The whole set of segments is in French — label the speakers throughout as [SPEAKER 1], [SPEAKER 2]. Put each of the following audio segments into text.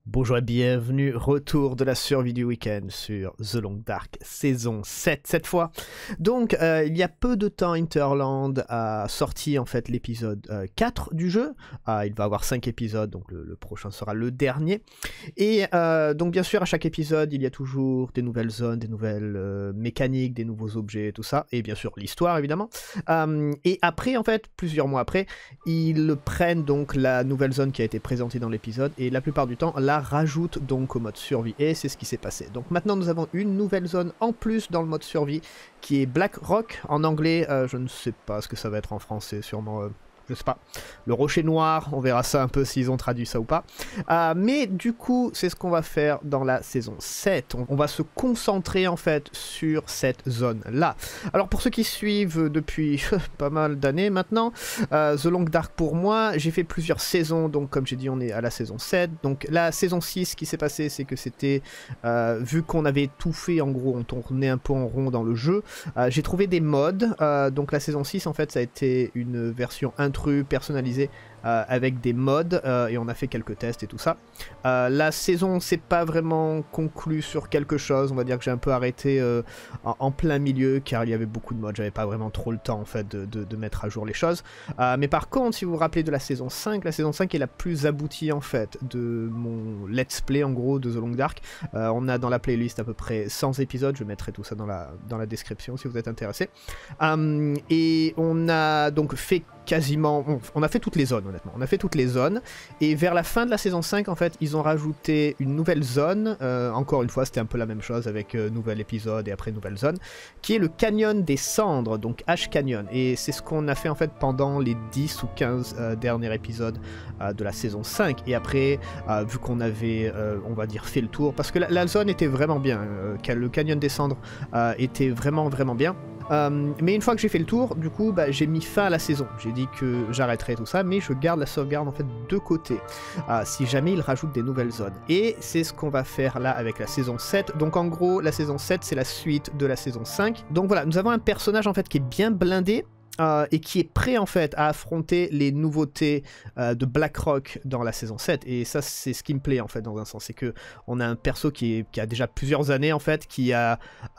[SPEAKER 1] Bonjour et bienvenue, retour de la survie du week-end sur The Long Dark saison 7 cette fois. Donc il y a peu de temps Hinterland a sorti en fait l'épisode 4 du jeu. Il va avoir 5 épisodes, donc le prochain sera le dernier. Et donc bien sûr à chaque épisode il y a toujours des nouvelles zones, des nouvelles mécaniques, des nouveaux objets, tout ça. Et bien sûr l'histoire évidemment. Et après en fait, plusieurs mois après, ils prennent donc la nouvelle zone qui a été présentée dans l'épisode et la plupart du temps la rajoute donc au mode survie, et c'est ce qui s'est passé. Donc maintenant nous avons une nouvelle zone en plus dans le mode survie qui est Black Rock en anglais. Je ne sais pas ce que ça va être en français, sûrement je sais pas, le rocher noir, on verra ça un peu s'ils ont traduit ça ou pas. Mais du coup, c'est ce qu'on va faire dans la saison 7. On va se concentrer en fait sur cette zone-là. Alors pour ceux qui suivent depuis pas mal d'années maintenant, The Long Dark pour moi, j'ai fait plusieurs saisons, donc comme j'ai dit, on est à la saison 7. Donc la saison 6, ce qui s'est passé, c'est que c'était, vu qu'on avait tout fait, en gros, on tournait un peu en rond dans le jeu, j'ai trouvé des mods. Donc la saison 6, en fait, ça a été une version personnalisé avec des mods et on a fait quelques tests et tout ça. La saison s'est pas vraiment conclue sur quelque chose, on va dire que j'ai un peu arrêté en plein milieu car il y avait beaucoup de mods, j'avais pas vraiment trop le temps en fait de mettre à jour les choses. Mais par contre, si vous vous rappelez de la saison 5 est la plus aboutie en fait de mon let's play en gros de The Long Dark. On a dans la playlist à peu près 100 épisodes, je mettrai tout ça dans la description si vous êtes intéressé. Et on a donc fait quasiment, on a fait toutes les zones honnêtement, on a fait toutes les zones, et vers la fin de la saison 5 en fait ils ont rajouté une nouvelle zone, encore une fois c'était un peu la même chose avec nouvel épisode et après nouvelle zone, qui est le canyon des cendres, donc Ash Canyon, et c'est ce qu'on a fait en fait pendant les 10 ou 15 derniers épisodes de la saison 5, et après vu qu'on avait on va dire fait le tour, parce que la zone était vraiment bien, le canyon des cendres était vraiment bien. Mais une fois que j'ai fait le tour, du coup, j'ai mis fin à la saison. J'ai dit que j'arrêterais tout ça, mais je garde la sauvegarde en fait de côté, si jamais ils rajoutent des nouvelles zones. Et c'est ce qu'on va faire là avec la saison 7. Donc en gros, la saison 7, c'est la suite de la saison 5. Donc voilà, nous avons un personnage en fait qui est bien blindé, et qui est prêt en fait à affronter les nouveautés de Black Rock dans la saison 7, et ça c'est ce qui me plaît en fait dans un sens, c'est que on a un perso qui a déjà plusieurs années en fait, qui a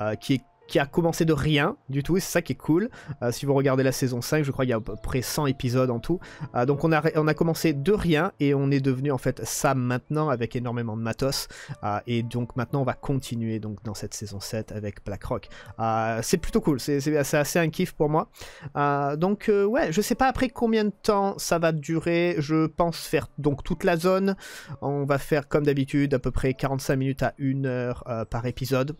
[SPEAKER 1] commencé de rien du tout, et c'est ça qui est cool. Si vous regardez la saison 5, je crois qu'il y a à peu près 100 épisodes en tout. Donc on a commencé de rien et on est devenu en fait Sam maintenant avec énormément de matos. Et donc maintenant on va continuer donc dans cette saison 7 avec Black Rock. C'est plutôt cool, c'est assez un kiff pour moi. Donc ouais, je sais pas après combien de temps ça va durer. Je pense faire donc toute la zone. On va faire comme d'habitude à peu près 45 minutes à 1 heure par épisode.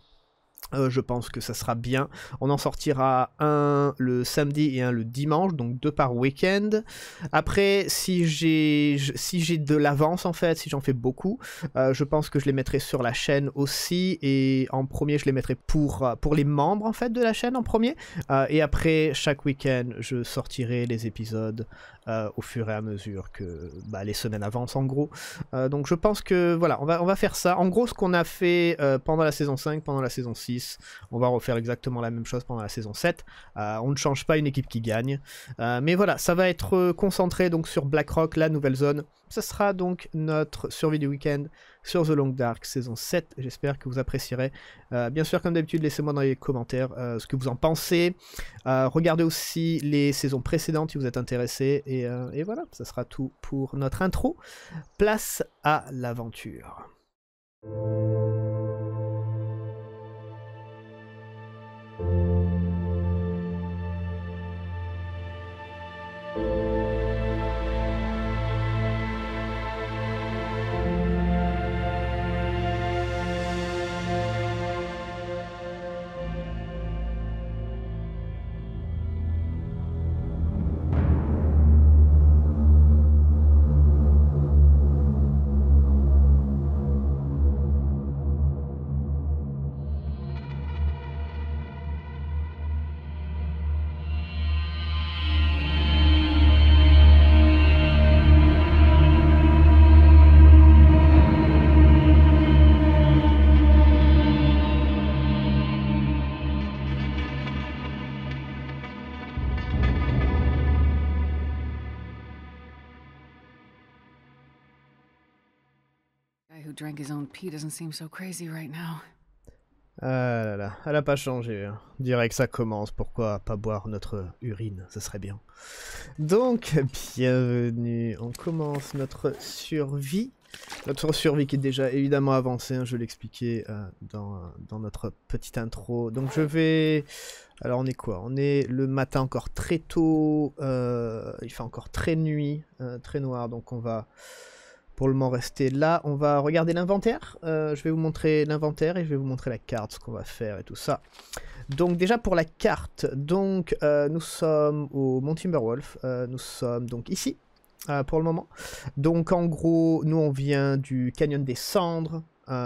[SPEAKER 1] Je pense que ça sera bien. On en sortira un le samedi et un le dimanche, donc 2 par week-end. Après, si j'ai de l'avance en fait, si j'en fais beaucoup, je pense que je les mettrai sur la chaîne aussi. Et en premier, je les mettrai pour les membres en fait de la chaîne en premier. Et après, chaque week-end, je sortirai les épisodes au fur et à mesure que les semaines avancent en gros. Donc je pense que voilà, on va faire ça. En gros, ce qu'on a fait pendant la saison 5, pendant la saison 6, on va refaire exactement la même chose pendant la saison 7. On ne change pas une équipe qui gagne. Mais voilà, ça va être concentré donc sur Black Rock, la nouvelle zone. Ça sera donc notre survie du week-end sur The Long Dark saison 7. J'espère que vous apprécierez. Bien sûr, comme d'habitude, laissez-moi dans les commentaires ce que vous en pensez. Regardez aussi les saisons précédentes si vous êtes intéressés. Et voilà, ça sera tout pour notre intro. Place à l'aventure.
[SPEAKER 2] Who drank his own pee doesn't seem so crazy right now.
[SPEAKER 1] Ah là là, elle a pas changé. Hein. On dirait que ça commence. Pourquoi pas boire notre urine? Ce serait bien. Donc, bienvenue. On commence notre survie. Notre survie qui est déjà évidemment avancée. Hein, je l'expliquais dans notre petite intro. Donc je vais... Alors on est quoi? On est le matin encore très tôt. Il fait encore très nuit, très noir. Donc on va... Pour le moment rester là, on va regarder l'inventaire. Je vais vous montrer l'inventaire et je vais vous montrer la carte, ce qu'on va faire et tout ça. Donc déjà pour la carte, donc nous sommes au Mont Timberwolf, nous sommes donc ici pour le moment. Donc en gros, nous on vient du Canyon des Cendres.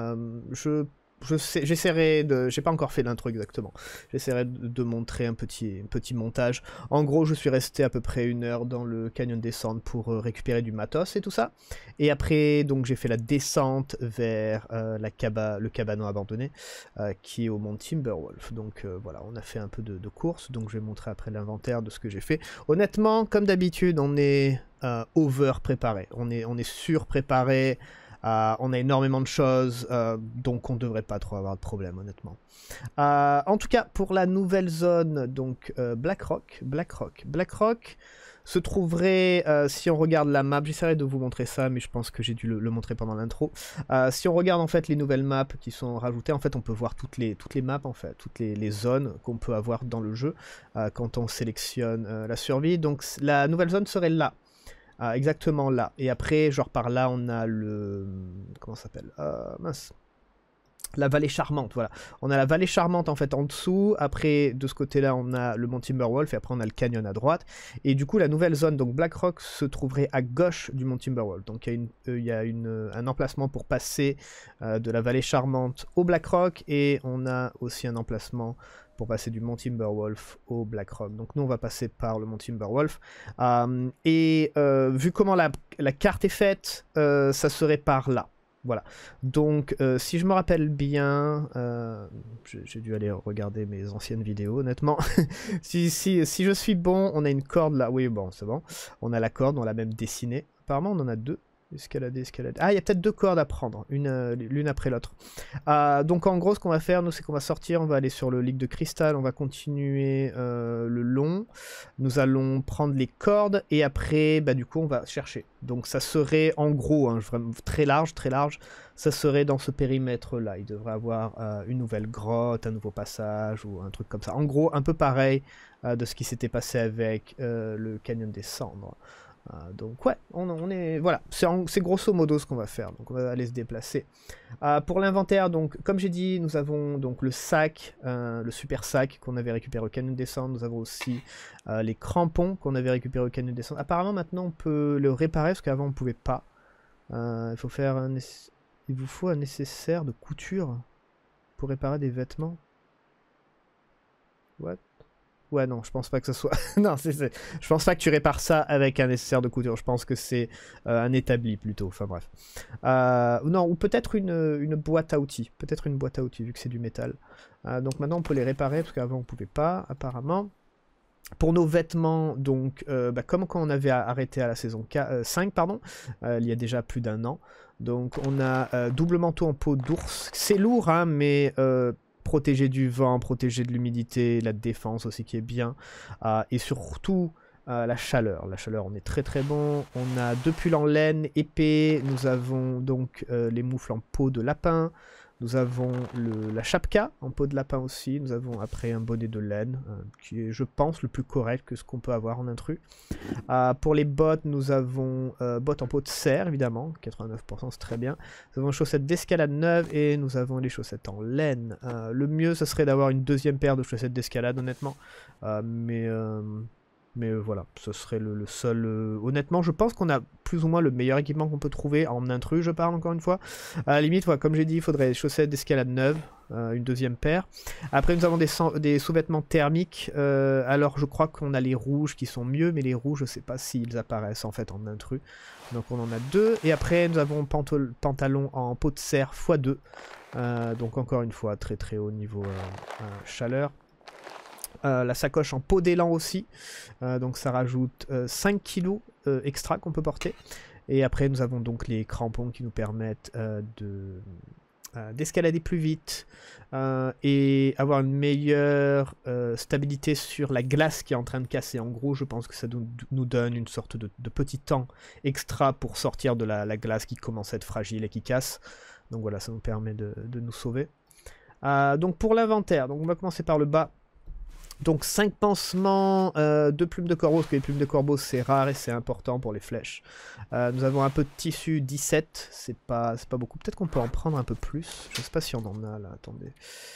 [SPEAKER 1] J'essaierai de... J'ai pas encore fait l'intro exactement. J'essaierai de montrer un petit montage. En gros, je suis resté à peu près 1 heure dans le Canyon des Cendres pour récupérer du matos et tout ça. Et après, donc j'ai fait la descente vers le cabanon abandonné qui est au Mont Timberwolf. Donc voilà, on a fait un peu de course. Donc je vais montrer après l'inventaire de ce que j'ai fait. Honnêtement, comme d'habitude, on est over préparé. On est sur préparé. On a énormément de choses, donc on devrait pas trop avoir de problème, honnêtement. En tout cas, pour la nouvelle zone, donc Blackrock se trouverait, si on regarde la map, j'essaierai de vous montrer ça, mais je pense que j'ai dû le montrer pendant l'intro. Si on regarde en fait les nouvelles maps qui sont rajoutées, en fait on peut voir toutes les maps, en fait, toutes les zones qu'on peut avoir dans le jeu quand on sélectionne la survie. Donc la nouvelle zone serait là. Exactement là. Et après, genre par là, on a le... Comment ça s'appelle? Mince. La vallée charmante, voilà. On a la vallée charmante en fait en dessous. Après, de ce côté-là, on a le Mont Timberwolf. Et après, on a le canyon à droite. Et du coup, la nouvelle zone, donc Blackrock, se trouverait à gauche du Mont Timberwolf. Donc, il y a un emplacement pour passer de la vallée charmante au Blackrock. Et on a aussi un emplacement pour passer du Mont Timberwolf au Blackrock. Donc nous on va passer par le Mont Timberwolf. Vu comment la carte est faite, ça serait par là. Voilà. Donc si je me rappelle bien, j'ai dû aller regarder mes anciennes vidéos honnêtement. si je suis bon, on a une corde là. Oui bon c'est bon. On a la corde, on l'a même dessinée. Apparemment on en a 2. Escalader. Ah, il y a peut-être 2 cordes à prendre, l'une après l'autre. Donc en gros, ce qu'on va faire, nous, c'est qu'on va sortir, on va aller sur le lit de cristal, on va continuer le long. Nous allons prendre les cordes et après, bah, du coup, on va chercher. Donc ça serait en gros, hein, vraiment très large, ça serait dans ce périmètre-là. Il devrait avoir une nouvelle grotte, un nouveau passage ou un truc comme ça. En gros, un peu pareil de ce qui s'était passé avec le Canyon des Cendres. Donc ouais, on est... Voilà, c'est grosso modo ce qu'on va faire. Donc on va aller se déplacer. Pour l'inventaire, donc comme j'ai dit, nous avons donc le sac, le super sac qu'on avait récupéré au Canyon des Cendres. Nous avons aussi les crampons qu'on avait récupérés au Canyon des Cendres. Apparemment maintenant on peut le réparer parce qu'avant on pouvait pas. Il vous faut un nécessaire de couture pour réparer des vêtements. What? Ouais, non, je pense pas que ce soit... non, je pense pas que tu répares ça avec un nécessaire de couture. Je pense que c'est un établi, plutôt. Enfin, bref. Non, ou peut-être une boîte à outils. Peut-être une boîte à outils, vu que c'est du métal. Donc maintenant, on peut les réparer, parce qu'avant, on pouvait pas, apparemment. Pour nos vêtements, donc, comme quand on avait arrêté à la saison 5, pardon, il y a déjà plus d'1 an. Donc, on a double manteau en peau d'ours. C'est lourd, hein, mais... protéger du vent, protéger de l'humidité, la défense aussi qui est bien, et surtout la chaleur. La chaleur, on est très très bon. On a 2 pulls en laine épais, nous avons donc les moufles en peau de lapin, nous avons la chapka en peau de lapin aussi, nous avons après un bonnet de laine, qui est je pense le plus correct que ce qu'on peut avoir en intrus. Pour les bottes, nous avons bottes en peau de cerf évidemment, 89% c'est très bien. Nous avons chaussettes d'escalade neuves et nous avons les chaussettes en laine. Le mieux ce serait d'avoir une 2e paire de chaussettes d'escalade honnêtement, mais voilà, ce serait le seul... honnêtement, je pense qu'on a plus ou moins le meilleur équipement qu'on peut trouver en intrus, je parle encore une fois. À la limite, voilà, comme j'ai dit, il faudrait des chaussettes d'escalade neuves, une 2e paire. Après, nous avons des sous-vêtements thermiques. Alors, je crois qu'on a les rouges qui sont mieux, mais les rouges, je sais pas s'ils apparaissent en fait en intrus. Donc, on en a 2. Et après, nous avons pantalon en peau de cerf x2. Donc, encore une fois, très très haut niveau chaleur. La sacoche en peau d'élan aussi, donc ça rajoute 5 kg extra qu'on peut porter. Et après nous avons donc les crampons qui nous permettent d'escalader plus vite et avoir une meilleure stabilité sur la glace qui est en train de casser. En gros, je pense que ça nous donne une sorte de petit temps extra pour sortir de la glace qui commence à être fragile et qui casse. Donc voilà, ça nous permet de nous sauver. Donc pour l'inventaire, on va commencer par le bas. Donc 5 pansements, 2 plumes de corbeau, parce que les plumes de corbeau c'est rare et c'est important pour les flèches. Nous avons un peu de tissu, 17, c'est pas beaucoup. Peut-être qu'on peut en prendre un peu plus, je sais pas si on en a là, attendez.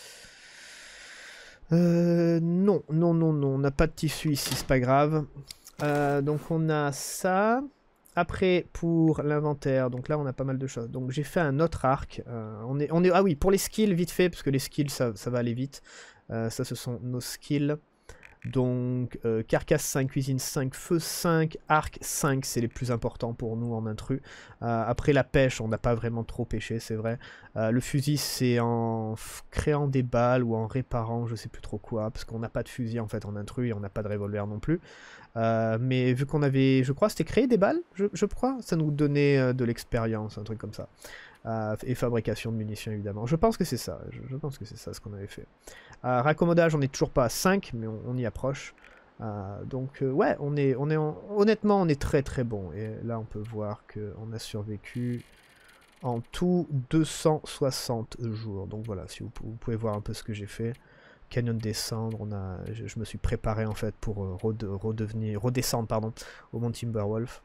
[SPEAKER 1] Non, on n'a pas de tissu ici, c'est pas grave. Donc on a ça. Après pour l'inventaire, donc là on a pas mal de choses. Donc j'ai fait un autre arc. Ah oui, pour les skills vite fait, parce que les skills ça va aller vite. Ça ce sont nos skills. Donc carcasse 5, cuisine 5, feu 5, arc 5, c'est les plus importants pour nous en intrus. Après la pêche, on n'a pas vraiment trop pêché, c'est vrai. Le fusil, c'est en créant des balles ou en réparant, je sais plus trop quoi, parce qu'on n'a pas de fusil en fait en intrus et on n'a pas de revolver non plus. Mais vu qu'on avait, je crois, c'était créer des balles, je crois, ça nous donnait de l'expérience, un truc comme ça. Et fabrication de munitions évidemment. Je pense que c'est ça, je pense que c'est ça ce qu'on avait fait. Raccommodage, on n'est toujours pas à 5, mais on y approche. Donc ouais, honnêtement, on est très très bon. Et là, on peut voir qu'on a survécu en tout 260 jours. Donc voilà, si vous pouvez voir un peu ce que j'ai fait. Canyon de descendre, je me suis préparé en fait pour redescendre au mont Timberwolf.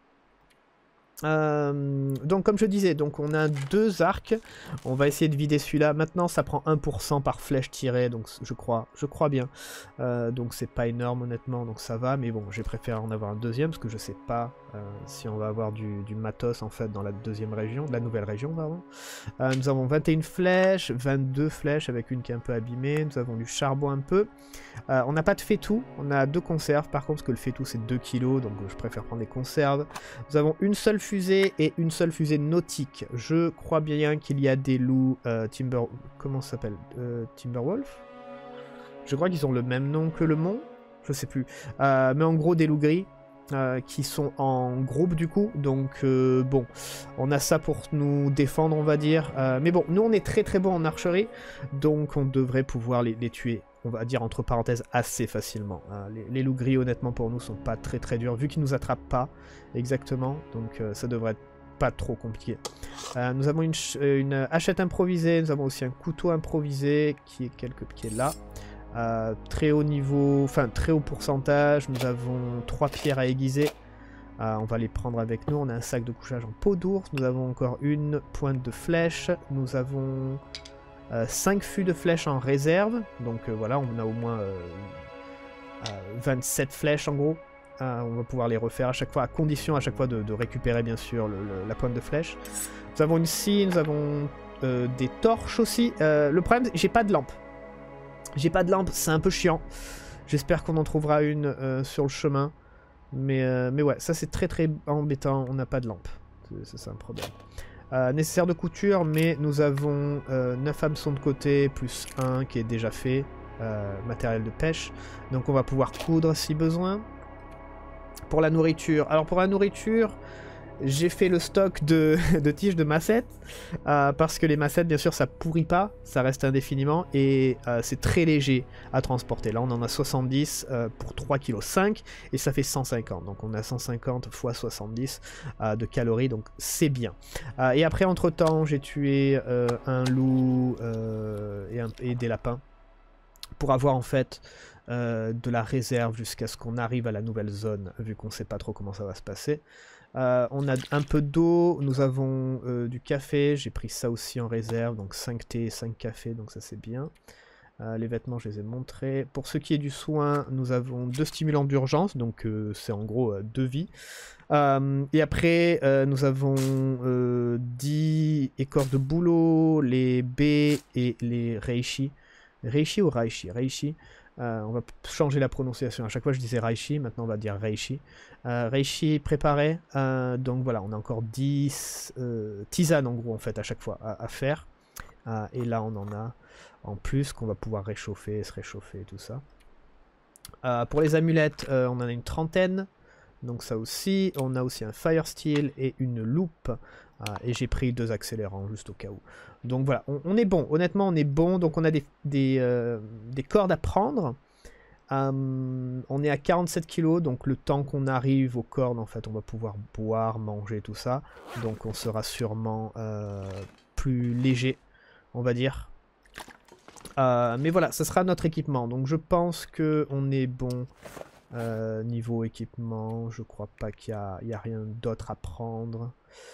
[SPEAKER 1] Donc comme je disais, donc on a 2 arcs, on va essayer de vider celui-là. Maintenant ça prend 1% par flèche tirée, donc je crois bien. Donc c'est pas énorme honnêtement, donc ça va, mais bon j'ai préféré en avoir un deuxième parce que je sais pas si on va avoir du matos en fait dans la deuxième région, la nouvelle région pardon. Nous avons 21 flèches, 22 flèches avec une qui est un peu abîmée, nous avons du charbon un peu. On n'a pas de faitout, on a 2 conserves par contre, parce que le faitout c'est 2 kg, donc je préfère prendre des conserves. Nous avons une seule fusée et une seule fusée nautique. Je crois bien qu'il y a des loups comment ça s'appelle, Timberwolf. Je crois qu'ils ont le même nom que le mont, je sais plus. Mais en gros des loups gris. Qui sont en groupe du coup, donc bon, on a ça pour nous défendre on va dire, mais bon, nous on est très très bon en archerie, donc on devrait pouvoir les tuer, on va dire entre parenthèses assez facilement. Les loups gris honnêtement pour nous sont pas très très durs, vu qu'ils nous attrapent pas exactement, donc ça devrait être pas trop compliqué. Nous avons une hachette improvisée, nous avons aussi un couteau improvisé qui est là. Très haut niveau, enfin très haut pourcentage, nous avons 3 pierres à aiguiser, on va les prendre avec nous, on a un sac de couchage en peau d'ours, nous avons encore une pointe de flèche, nous avons 5 fûts de flèches en réserve, donc voilà, on a au moins 27 flèches en gros, on va pouvoir les refaire à chaque fois, à condition à chaque fois de récupérer bien sûr la pointe de flèche. Nous avons une scie, nous avons des torches aussi, le problème j'ai pas de lampe. J'ai pas de lampe, c'est un peu chiant. J'espère qu'on en trouvera une sur le chemin. Mais ouais, ça c'est très très embêtant, on n'a pas de lampe. C'est un problème. Nécessaire de couture, mais nous avons 9 hameçons de côté, plus 1 qui est déjà fait. Matériel de pêche. Donc on va pouvoir coudre si besoin. Pour la nourriture. Alors pour la nourriture... J'ai fait le stock de tiges de massettes, parce que les massettes, bien sûr, ça pourrit pas, ça reste indéfiniment, et c'est très léger à transporter. Là, on en a 70 pour 3,5 kg, et ça fait 150. Donc, on a 150 x 70 de calories, donc c'est bien. Et après, entre-temps, j'ai tué un loup et des lapins, pour avoir, en fait... de la réserve jusqu'à ce qu'on arrive à la nouvelle zone, vu qu'on sait pas trop comment ça va se passer. On a un peu d'eau, nous avons du café, j'ai pris ça aussi en réserve, donc 5 thé et 5 cafés, donc ça c'est bien. Les vêtements, je les ai montrés. Pour ce qui est du soin, nous avons 2 stimulants d'urgence, donc c'est en gros 2 vies. Et après, nous avons 10 écorces de bouleau, les baies et les reishi. Reishi ou raishi? Reishi. On va changer la prononciation. À chaque fois je disais Reishi, maintenant on va dire Reishi. Reishi préparé. Donc voilà, on a encore 10 tisanes en gros en fait à chaque fois à faire. Et là on en a en plus qu'on va pouvoir réchauffer, se réchauffer et tout ça. Pour les amulettes, on en a une trentaine. Donc ça aussi, on a aussi un Fire Steel et une loupe. Et j'ai pris 2 accélérants juste au cas où. Donc voilà, on est bon. Honnêtement, on est bon. Donc on a des cordes à prendre. On est à 47 kg, donc le temps qu'on arrive aux cordes, en fait, on va pouvoir boire, manger, tout ça. Donc on sera sûrement plus léger, on va dire. Mais voilà, ça sera notre équipement. Donc je pense qu'on est bon niveau équipement. Je crois pas qu'il y a rien d'autre à prendre.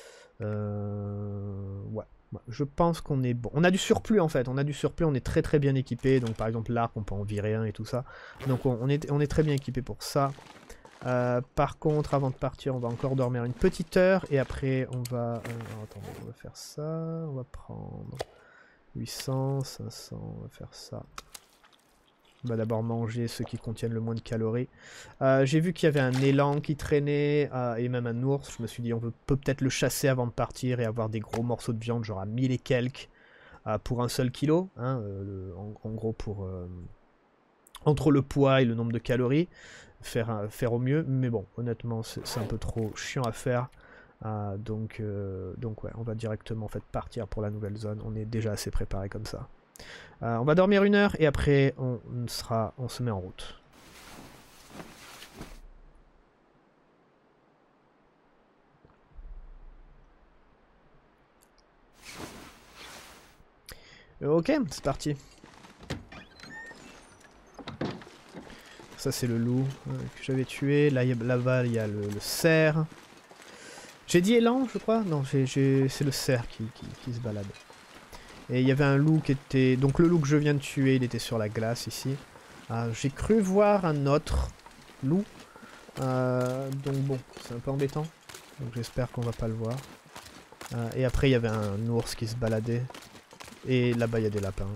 [SPEAKER 1] Ouais. Je pense qu'on est bon. On a du surplus en fait, on a du surplus, on est très très bien équipé. Donc par exemple l'arc, on peut en virer un et tout ça. Donc on est très bien équipé pour ça. Par contre, avant de partir, on va encore dormir une petite heure. Et après, on va... attendez, on va faire ça. On va prendre 800, 500, on va faire ça. On va d'abord manger ceux qui contiennent le moins de calories. J'ai vu qu'il y avait un élan qui traînait et même un ours. Je me suis dit on peut peut-être le chasser avant de partir et avoir des gros morceaux de viande, genre à 1000 et quelques pour un seul kilo. Hein, en gros pour entre le poids et le nombre de calories, faire au mieux. Mais bon, honnêtement c'est un peu trop chiant à faire. Donc ouais, on va directement en fait partir pour la nouvelle zone. On est déjà assez préparé comme ça. On va dormir 1 heure et après on se met en route. Ok, c'est parti. Ça c'est le loup que j'avais tué. Là-bas il y a le cerf. J'ai dit élan je crois. Non, c'est le cerf qui se balade. Et il y avait un loup qui était... Donc le loup que je viens de tuer, il était sur la glace ici. J'ai cru voir un autre loup. Donc bon, c'est un peu embêtant. Donc j'espère qu'on va pas le voir. Et après il y avait un ours qui se baladait. Et là-bas il y a des lapins.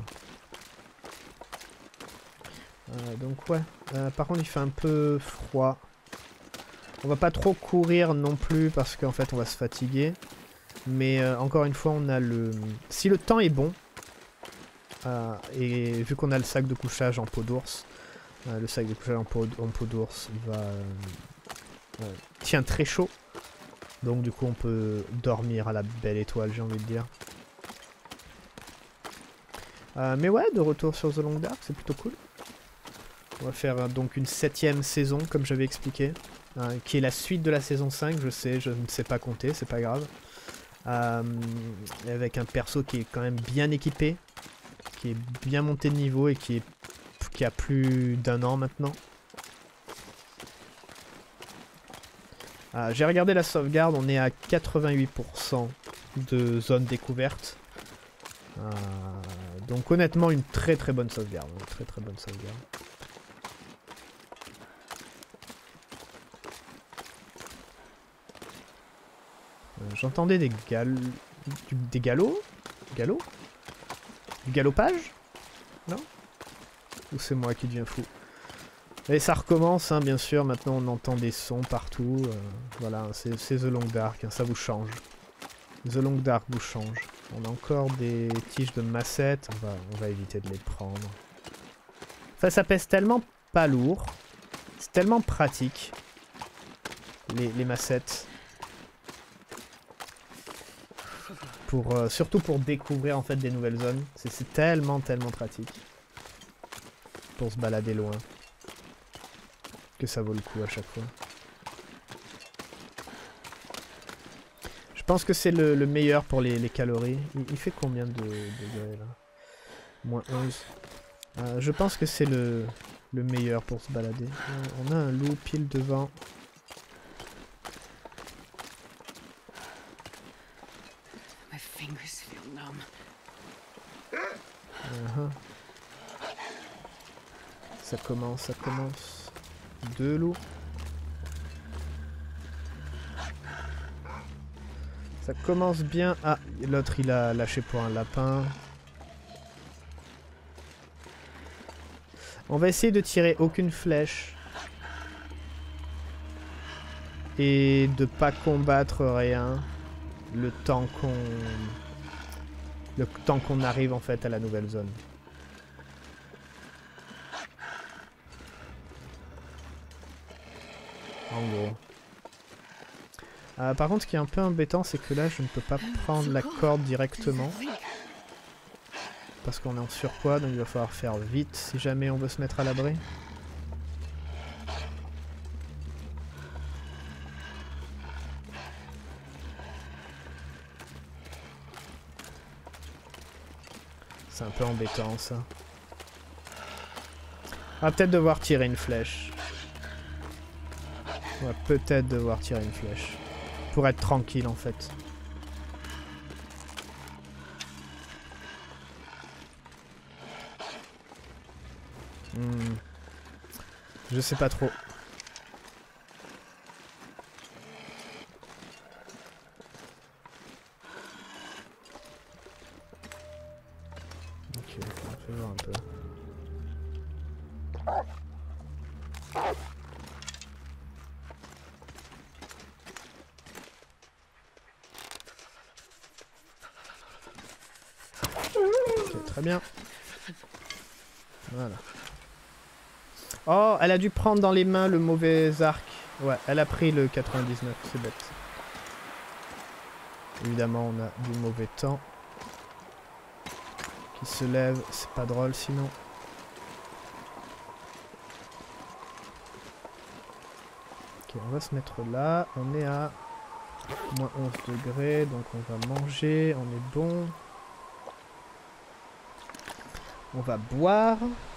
[SPEAKER 1] Donc ouais. Par contre il fait un peu froid. On va pas trop courir non plus parce qu'en fait on va se fatiguer. Mais encore une fois, on a le... Si le temps est bon, et vu qu'on a le sac de couchage en peau d'ours, le sac de couchage en peau d'ours tient très chaud. Donc du coup, on peut dormir à la belle étoile, j'ai envie de dire. Mais ouais, de retour sur The Long Dark, c'est plutôt cool. On va faire donc une 7ème saison, comme j'avais expliqué, qui est la suite de la saison 5, je sais, je ne sais pas compter, c'est pas grave. Avec un perso qui est quand même bien équipé, qui est bien monté de niveau et qui a plus d'1 an maintenant. J'ai regardé la sauvegarde, on est à 88% de zone découverte. Donc honnêtement une très très bonne sauvegarde, une très très bonne sauvegarde. J'entendais des galops? Du galopage? Non? Ou c'est moi qui deviens fou? Et ça recommence, hein, bien sûr, maintenant on entend des sons partout. Voilà, c'est The Long Dark, hein, ça vous change. The Long Dark vous change. On a encore des tiges de massettes, on va éviter de les prendre. Enfin, ça pèse tellement pas lourd. C'est tellement pratique. Les massettes. Surtout pour découvrir en fait des nouvelles zones. C'est tellement pratique. Pour se balader loin. Que ça vaut le coup à chaque fois. Je pense que c'est le meilleur pour les calories. Il fait combien de degrés là? Moins 11. Je pense que c'est le meilleur pour se balader. On a un loup pile devant. Ça commence. 2 loups. Ça commence bien. Ah, l'autre il a lâché pour un lapin. On va essayer de tirer aucune flèche. Et de pas combattre rien. Le temps qu'on arrive en fait à la nouvelle zone. En gros. Par contre, ce qui est un peu embêtant, c'est que là, je ne peux pas prendre la corde directement. Parce qu'on est en surpoids, donc il va falloir faire vite si jamais on veut se mettre à l'abri. C'est un peu embêtant ça. On va peut-être devoir tirer une flèche. On va peut-être devoir tirer une flèche. Pour être tranquille en fait. Je sais pas trop. Ok, on va voir un peu. Ok, très bien. Voilà. Oh, elle a dû prendre dans les mains le mauvais arc. Ouais, elle a pris le 99, c'est bête. Évidemment, on a du mauvais temps. Qui se lève, c'est pas drôle sinon. Ok, on va se mettre là. On est à moins 11 degrés, donc on va manger, on est bon. On va boire.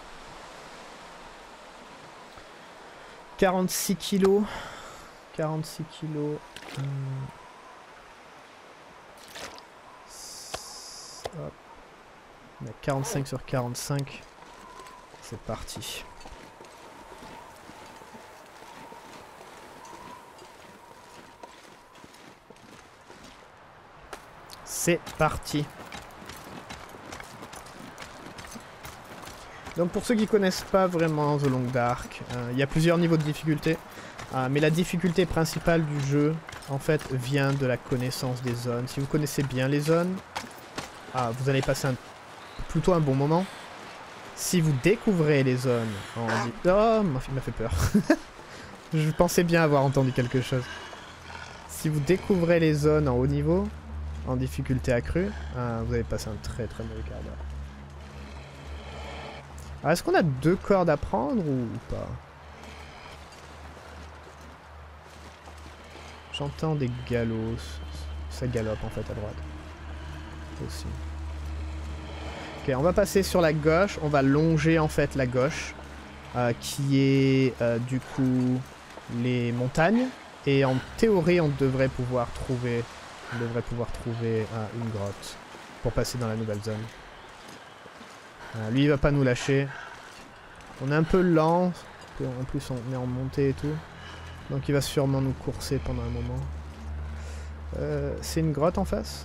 [SPEAKER 1] 46 kilos. 46 kilos. Hop. On a 45 sur 45. C'est parti. C'est parti. Donc pour ceux qui connaissent pas vraiment The Long Dark, il y a plusieurs niveaux de difficulté. Mais la difficulté principale du jeu, en fait, vient de la connaissance des zones. Si vous connaissez bien les zones, vous allez passer plutôt un bon moment. Si vous découvrez les zones en... Oh, il m'a fait peur. Je pensais bien avoir entendu quelque chose. Si vous découvrez les zones en haut niveau, en difficulté accrue, vous allez passer un très très mauvais quart d'heure. Alors, est-ce qu'on a 2 cordes à prendre ou pas? J'entends des galops. Ça galope en fait à droite. Aussi. Ok, on va passer sur la gauche. On va longer en fait la gauche. Qui est du coup les montagnes. Et en théorie, on devrait pouvoir trouver, une grotte pour passer dans la nouvelle zone. Lui il va pas nous lâcher. On est un peu lent. En plus on est en montée et tout. Donc il va sûrement nous courser pendant un moment. C'est une grotte en face?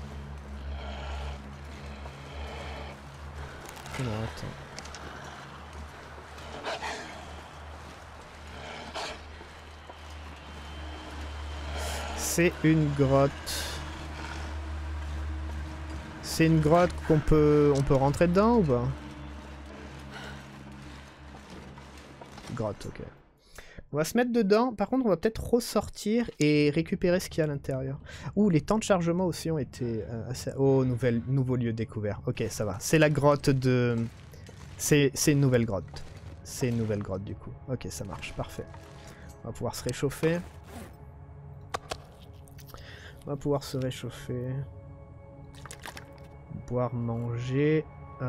[SPEAKER 1] Non, attends. C'est une grotte. C'est une grotte on peut rentrer dedans ou pas? Grotte, ok. On va se mettre dedans. Par contre, on va peut-être ressortir et récupérer ce qu'il y a à l'intérieur. Ouh, les temps de chargement aussi ont été assez... Oh, nouveau lieu découvert. Ok, ça va. C'est la grotte de... C'est une nouvelle grotte. C'est une nouvelle grotte, du coup. Ok, ça marche. Parfait. On va pouvoir se réchauffer. On va pouvoir se réchauffer. Boire, manger.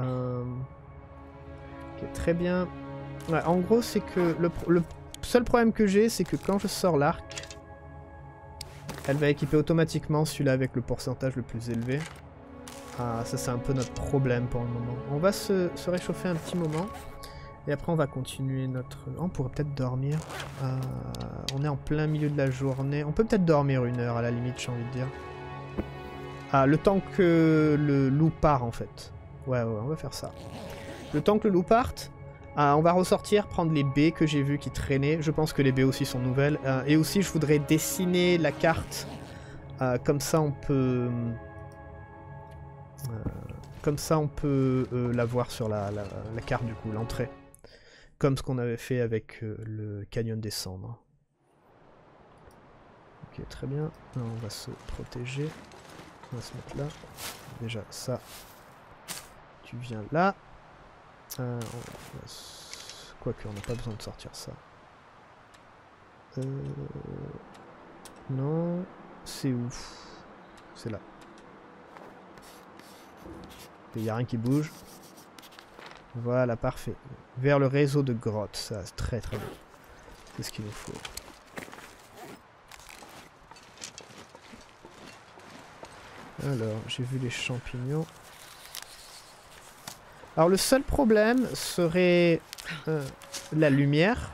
[SPEAKER 1] Ok, très bien. Ouais, en gros, c'est que le seul problème que j'ai, c'est que quand je sors l'arc, elle va équiper automatiquement celui-là avec le pourcentage le plus élevé. Ça c'est un peu notre problème pour le moment. On va se réchauffer un petit moment. Et après on va continuer notre... On pourrait peut-être dormir. On est en plein milieu de la journée. On peut peut-être dormir 1 heure à la limite, j'ai envie de dire. Le temps que le loup part en fait. Ouais, on va faire ça. Le temps que le loup parte... on va ressortir, prendre les baies que j'ai vues qui traînaient. Je pense que les baies aussi sont nouvelles. Et aussi, je voudrais dessiner la carte. Comme ça, on peut... la voir sur la carte, du coup, l'entrée. Comme ce qu'on avait fait avec le Canyon des Cendres. Ok, Ok, très bien. Alors, on va se protéger. On va se mettre là. Déjà, ça. Tu viens là. Quoique, on n'a pas besoin de sortir ça. Non. C'est où? C'est là. Il n'y a rien qui bouge. Voilà, parfait. Vers le réseau de grottes. Ça, c'est très très bien. C'est ce qu'il nous faut. Alors, j'ai vu les champignons. Alors, le seul problème serait la lumière.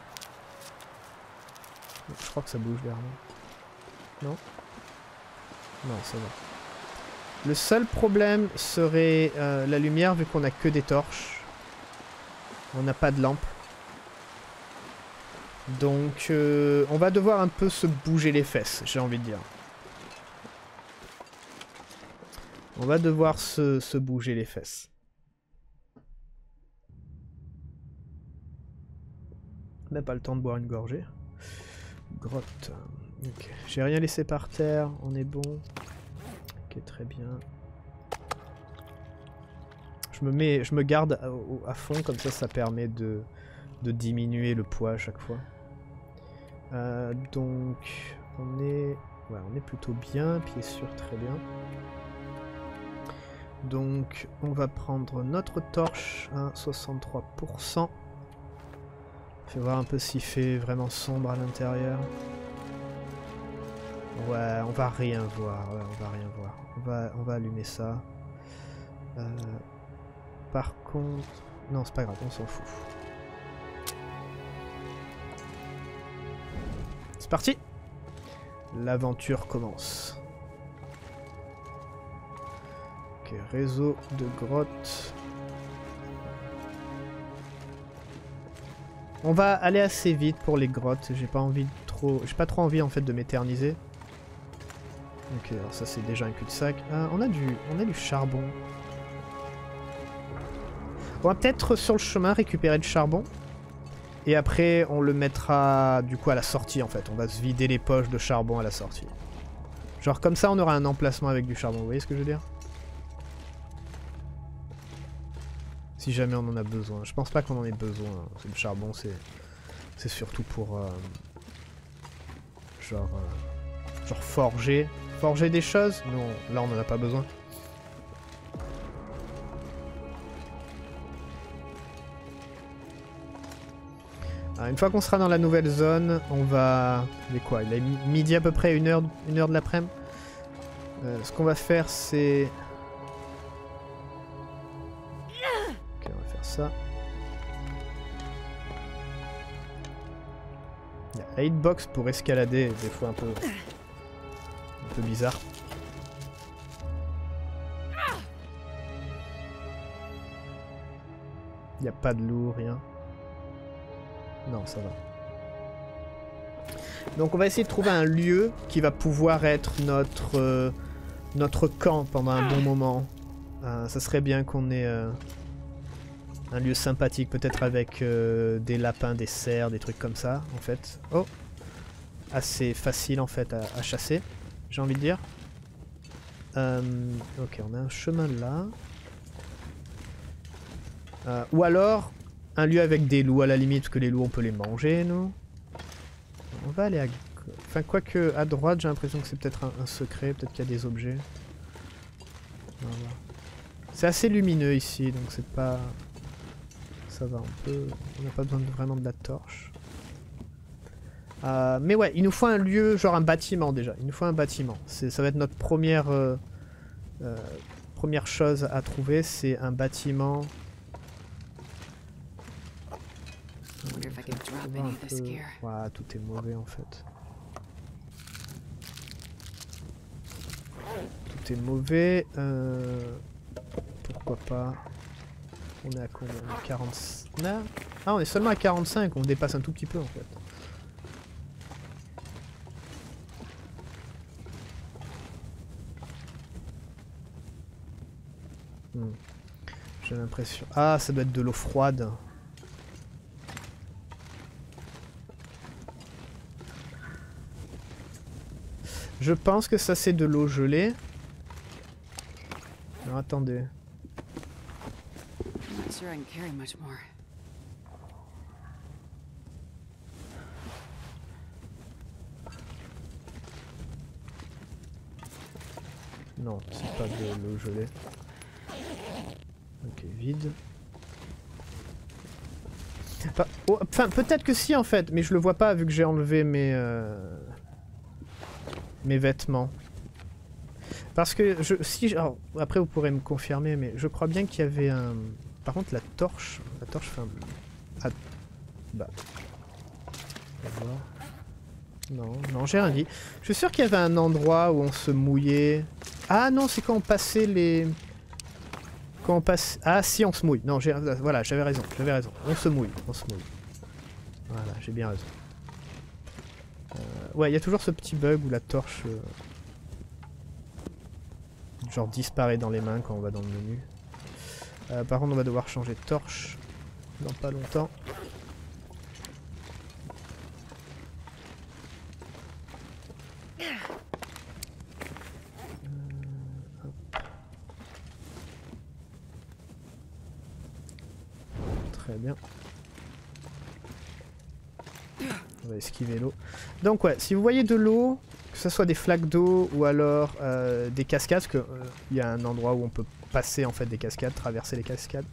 [SPEAKER 1] Je crois que ça bouge derrière moi. Non? Non, ça va. Le seul problème serait la lumière, vu qu'on n'a que des torches. On n'a pas de lampe. Donc, on va devoir un peu se bouger les fesses, j'ai envie de dire. On va devoir se bouger les fesses. Même pas le temps de boire une gorgée. Grotte. Okay. J'ai rien laissé par terre, on est bon. Ok, très bien. Je me garde à fond, comme ça permet de diminuer le poids à chaque fois. Donc, on est plutôt bien, pied sûr, très bien. Donc, on va prendre notre torche à 63%. Fais voir un peu s'il fait vraiment sombre à l'intérieur. Ouais, on va rien voir. Ouais, on va rien voir. On va allumer ça. Par contre... Non, c'est pas grave, on s'en fout. C'est parti! L'aventure commence. Ok, réseau de grottes. On va aller assez vite pour les grottes. J'ai pas trop envie en fait de m'éterniser. Ok, alors ça c'est déjà un cul-de-sac. Ah, on a du charbon. On va peut-être sur le chemin récupérer du charbon. Et après on le mettra du coup à la sortie en fait. On va se vider les poches de charbon à la sortie. Genre comme ça on aura un emplacement avec du charbon. Vous voyez ce que je veux dire? Si jamais on en a besoin. Je pense pas qu'on en ait besoin. Le charbon c'est surtout pour genre forger des choses. Non, là on en a pas besoin. Alors, une fois qu'on sera dans la nouvelle zone, on va... Il est quoi? Il est midi à peu près, une heure de l'après-midi. Ce qu'on va faire c'est... Ok, on va faire ça. Il y a la hitbox pour escalader, des fois un peu bizarre. Il n'y a pas de loup, rien. Non, ça va. Donc on va essayer de trouver un lieu qui va pouvoir être notre camp pendant un bon moment. Ça serait bien qu'on ait un lieu sympathique, peut-être avec des lapins, des cerfs, des trucs comme ça, en fait. Oh! Assez facile, en fait, à chasser, j'ai envie de dire. Ok, on a un chemin là. Ou alors, un lieu avec des loups à la limite, parce que les loups, on peut les manger, nous. On va aller à... Enfin, quoique, à droite, j'ai l'impression que c'est peut-être un secret, peut-être qu'il y a des objets. Voilà. C'est assez lumineux ici, donc c'est pas... Ça va, on n'a pas besoin vraiment de la torche. Mais ouais, il nous faut un lieu, genre un bâtiment déjà. Il nous faut un bâtiment. Ça va être notre première chose à trouver, c'est un bâtiment. Ouais, tout est mauvais en fait. Tout est mauvais. Pourquoi pas. On est à combien? 40... Ah, on est seulement à 45, on dépasse un tout petit peu en fait. J'ai l'impression... Ah, ça doit être de l'eau froide. Je pense que ça c'est de l'eau gelée. Alors attendez.
[SPEAKER 2] I'm not sure I can carry much more.
[SPEAKER 1] Non, c'est pas de l'eau gelée. Ok, vide. Enfin, peut-être que si en fait, mais je le vois pas vu que j'ai enlevé mes vêtements. Parce que alors, après vous pourrez me confirmer, mais je crois bien qu'il y avait un... Par contre la torche fait un... Ah, bah... On va voir. Non, j'ai rien dit. Je suis sûr qu'il y avait un endroit où on se mouillait. Ah non, c'est quand on passait les... Quand on passe... Ah si, on se mouille. Non, voilà, j'avais raison. On se mouille. Voilà, j'ai bien raison. Ouais, il y a toujours ce petit bug où la torche... genre disparaît dans les mains quand on va dans le menu. Par contre, on va devoir changer de torche dans pas longtemps. Très bien. On va esquiver l'eau. Donc ouais, si vous voyez de l'eau, que ce soit des flaques d'eau ou alors des cascades, parce que il y a un endroit où on peut passer en fait des cascades, traverser les cascades.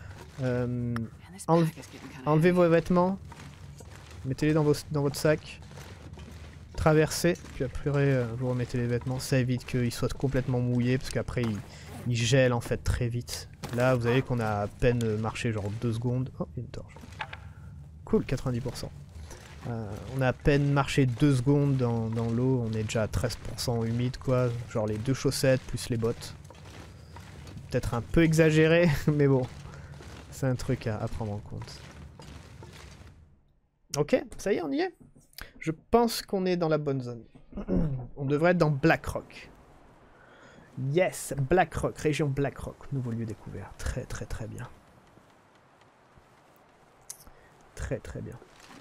[SPEAKER 1] Enlevez vos vêtements, mettez-les dans votre sac, traversez, puis après vous remettez les vêtements. Ça évite qu'ils soient complètement mouillés, parce qu'après ils gèlent en fait très vite. Là vous voyez qu'on a à peine marché genre 2 secondes. Oh, une torche. Cool, 90%. On a à peine marché 2 secondes dans l'eau, on est déjà à 13% humide quoi, genre les 2 chaussettes plus les bottes. Peut-être un peu exagéré, mais bon, c'est un truc à prendre en compte. Ok, ça y est, on y est. Je pense qu'on est dans la bonne zone. On devrait être dans Blackrock. Yes, Blackrock, région Blackrock, nouveau lieu découvert. Très très très bien. Très très bien.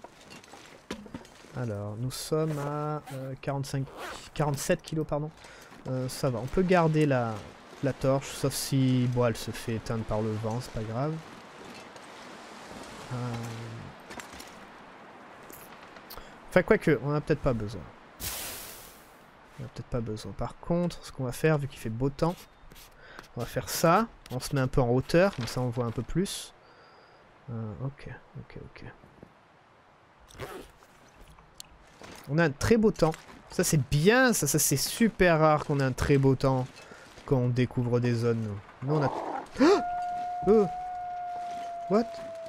[SPEAKER 1] Alors, nous sommes à 47 kilos, pardon. Ça va, on peut garder la torche, sauf si bon, elle se fait éteindre par le vent, c'est pas grave. Enfin, quoique, on en a peut-être pas besoin. Par contre, ce qu'on va faire, vu qu'il fait beau temps, on va faire ça. On se met un peu en hauteur, comme ça on voit un peu plus. Ok. On a un très beau temps. Ça c'est bien, ça c'est super rare qu'on ait un très beau temps quand on découvre des zones. Nous on a... What?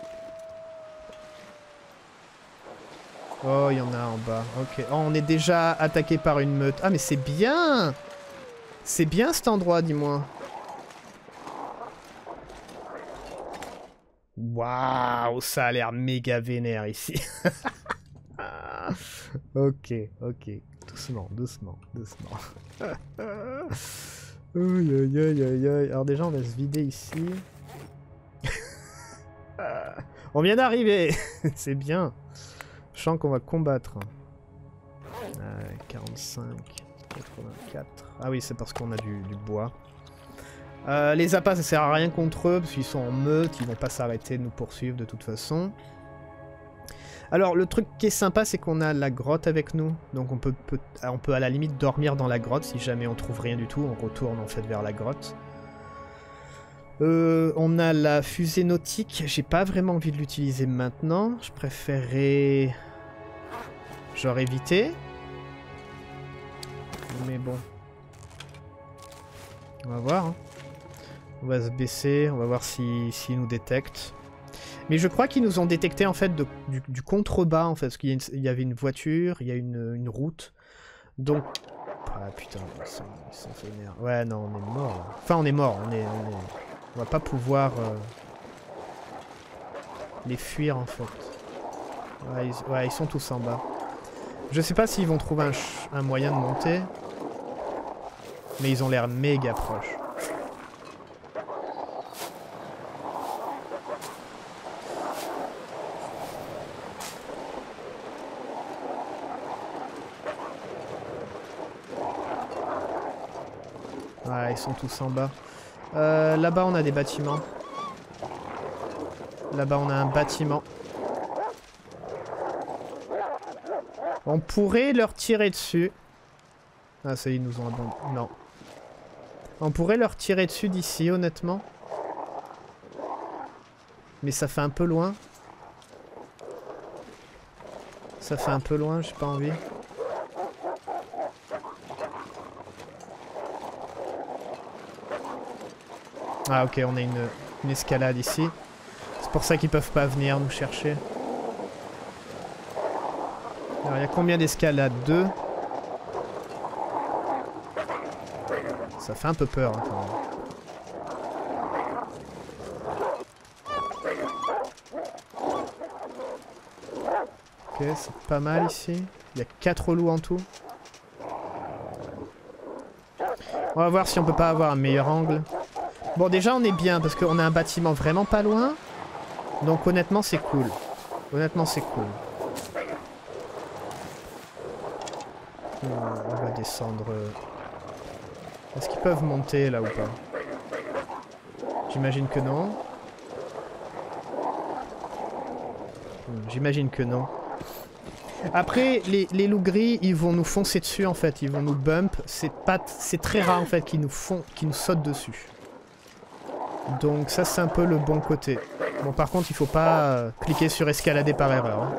[SPEAKER 1] Oh, il y en a en bas. Ok. Oh, on est déjà attaqué par une meute. Ah mais c'est bien! C'est bien cet endroit, dis-moi. Waouh, ça a l'air méga vénère ici. Ok. Doucement. Aïe. Alors déjà, on va se vider ici. On vient d'arriver. C'est bien. Je sens qu'on va combattre. 45, 84. Ah oui, c'est parce qu'on a du bois. Les appâts, ça sert à rien contre eux, parce qu'ils sont en meute, ils vont pas s'arrêter de nous poursuivre de toute façon. Alors, le truc qui est sympa, c'est qu'on a la grotte avec nous. Donc on peut à la limite dormir dans la grotte, si jamais on trouve rien du tout, on retourne en fait vers la grotte. On a la fusée nautique, j'ai pas vraiment envie de l'utiliser maintenant. Je préférerais... genre éviter. Mais bon. On va voir, hein. On va se baisser, on va voir s'ils nous détectent. Mais je crois qu'ils nous ont détecté en fait du contrebas en fait, parce qu'il y avait une voiture, il y a une route. Donc... Ah putain, ils sont vénères. Ouais non, on est mort là. Enfin on est mort, on va pas pouvoir les fuir en fait. Ouais, ils sont tous en bas. Je sais pas s'ils vont trouver un moyen de monter. Mais ils ont l'air méga proches. ils sont tous en bas. Là-bas, on a des bâtiments. Là-bas, on a un bâtiment. On pourrait leur tirer dessus. Ah, ça y est, ils nous ont abandonné. Non. On pourrait leur tirer dessus d'ici, honnêtement. Mais ça fait un peu loin. Ça fait un peu loin, j'ai pas envie. Ah ok, on a une escalade ici. C'est pour ça qu'ils peuvent pas venir nous chercher. Alors il y a combien d'escalades? 2. Ça fait un peu peur hein, quand même. Ok, c'est pas mal ici. Il y a 4 loups en tout. On va voir si on peut pas avoir un meilleur angle. Bon, déjà on est bien parce qu'on a un bâtiment vraiment pas loin. Donc honnêtement c'est cool. Honnêtement c'est cool. On va descendre. Est-ce qu'ils peuvent monter là ou pas? J'imagine que non. J'imagine que non. Après, les loups gris, ils vont nous foncer dessus en fait, ils vont nous bump. C'est très rare en fait qu'ils nous sautent dessus. Donc ça c'est un peu le bon côté. Bon par contre il faut pas cliquer sur escalader par erreur. Hein.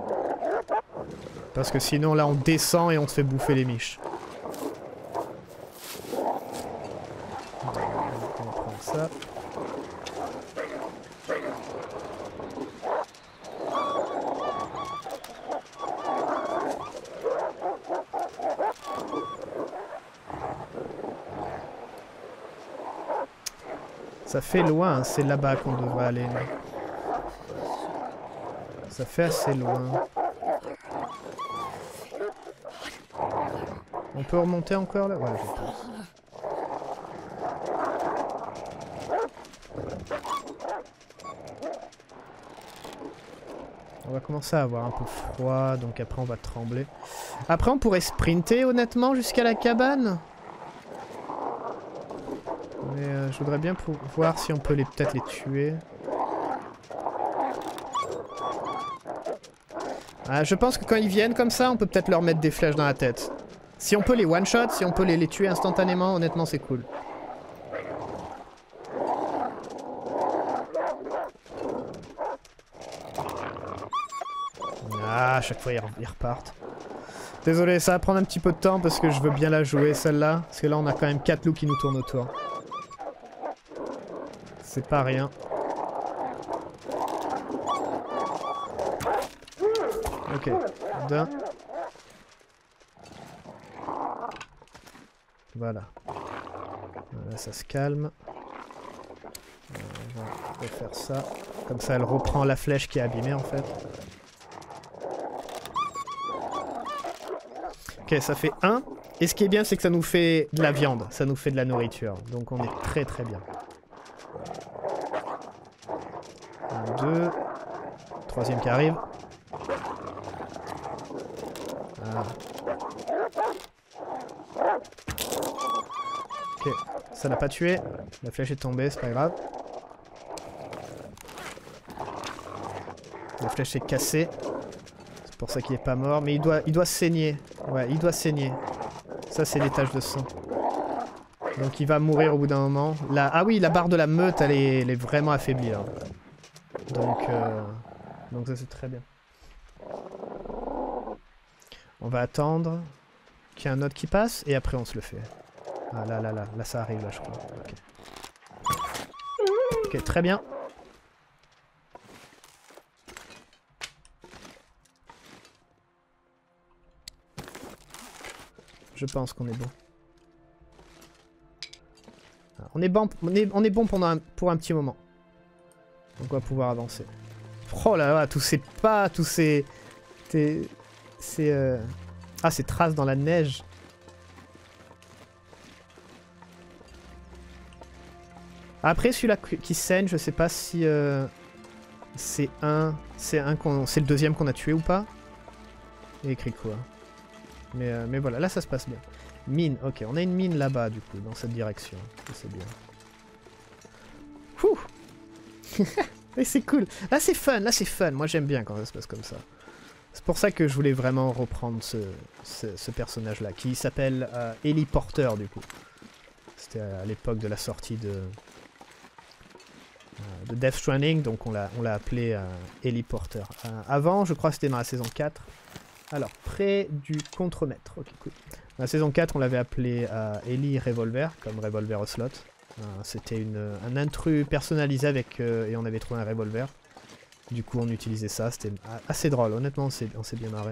[SPEAKER 1] Parce que sinon là on descend et on se fait bouffer les miches. On va prendre ça. Ça fait loin, hein, c'est là-bas qu'on devrait aller. Ça fait assez loin. On peut remonter encore là? Ouais, je pense. On va commencer à avoir un peu froid, donc après on va trembler. Après on pourrait sprinter honnêtement jusqu'à la cabane. Mais je voudrais bien voir si on peut peut-être les tuer. Ah, je pense que quand ils viennent comme ça, on peut peut-être leur mettre des flèches dans la tête. Si on peut les one-shot, si on peut les tuer instantanément, honnêtement c'est cool. Ah, à chaque fois ils repartent. Désolé, ça va prendre un petit peu de temps parce que je veux bien la jouer celle-là. Parce que là on a quand même 4 loups qui nous tournent autour. C'est pas rien. Ok, d'un. Voilà. Là ça se calme. On va refaire ça. Comme ça elle reprend la flèche qui est abîmée en fait. Ok, ça fait 1. Et ce qui est bien c'est que ça nous fait de la viande. Ça nous fait de la nourriture. Donc on est très très bien. 2. Troisième qui arrive. Ah. Ok, ça l'a pas tué. La flèche est tombée, c'est pas grave. La flèche est cassée. C'est pour ça qu'il est pas mort. Mais il doit saigner. Ouais, il doit saigner. Ça, c'est des taches de sang. Donc il va mourir au bout d'un moment. Là, ah oui, la barre de la meute, elle est vraiment affaiblie là. Donc ça c'est très bien. On va attendre qu'il y ait un autre qui passe et après on se le fait. Ah là ça arrive là je crois. Ok, très bien. Je pense qu'on est bon. On est bon, on est bon pour un petit moment. Donc on va pouvoir avancer. Oh là là, tous ces pas, tous ces... Ah, ces traces dans la neige. Après, celui-là qui saigne, je sais pas si... c'est le deuxième qu'on a tué ou pas. Il y a écrit quoi. Mais voilà, là ça se passe bien. Mine, ok, on a une mine là-bas du coup, dans cette direction. C'est bien. Ouh. Mais c'est cool. Là c'est fun, moi j'aime bien quand ça se passe comme ça. C'est pour ça que je voulais vraiment reprendre ce personnage-là, qui s'appelle Ellie Porter du coup. C'était à l'époque de la sortie de Death Stranding, donc on l'a appelé Ellie Porter. Avant, je crois que c'était dans la saison 4. Alors, près du contremaître. Ok, cool. Dans la saison 4, on l'avait appelé Ellie Revolver, comme Revolver Ocelot. C'était un intrus personnalisé avec... et on avait trouvé un revolver. Du coup, on utilisait ça. C'était assez drôle. Honnêtement, on s'est bien marré.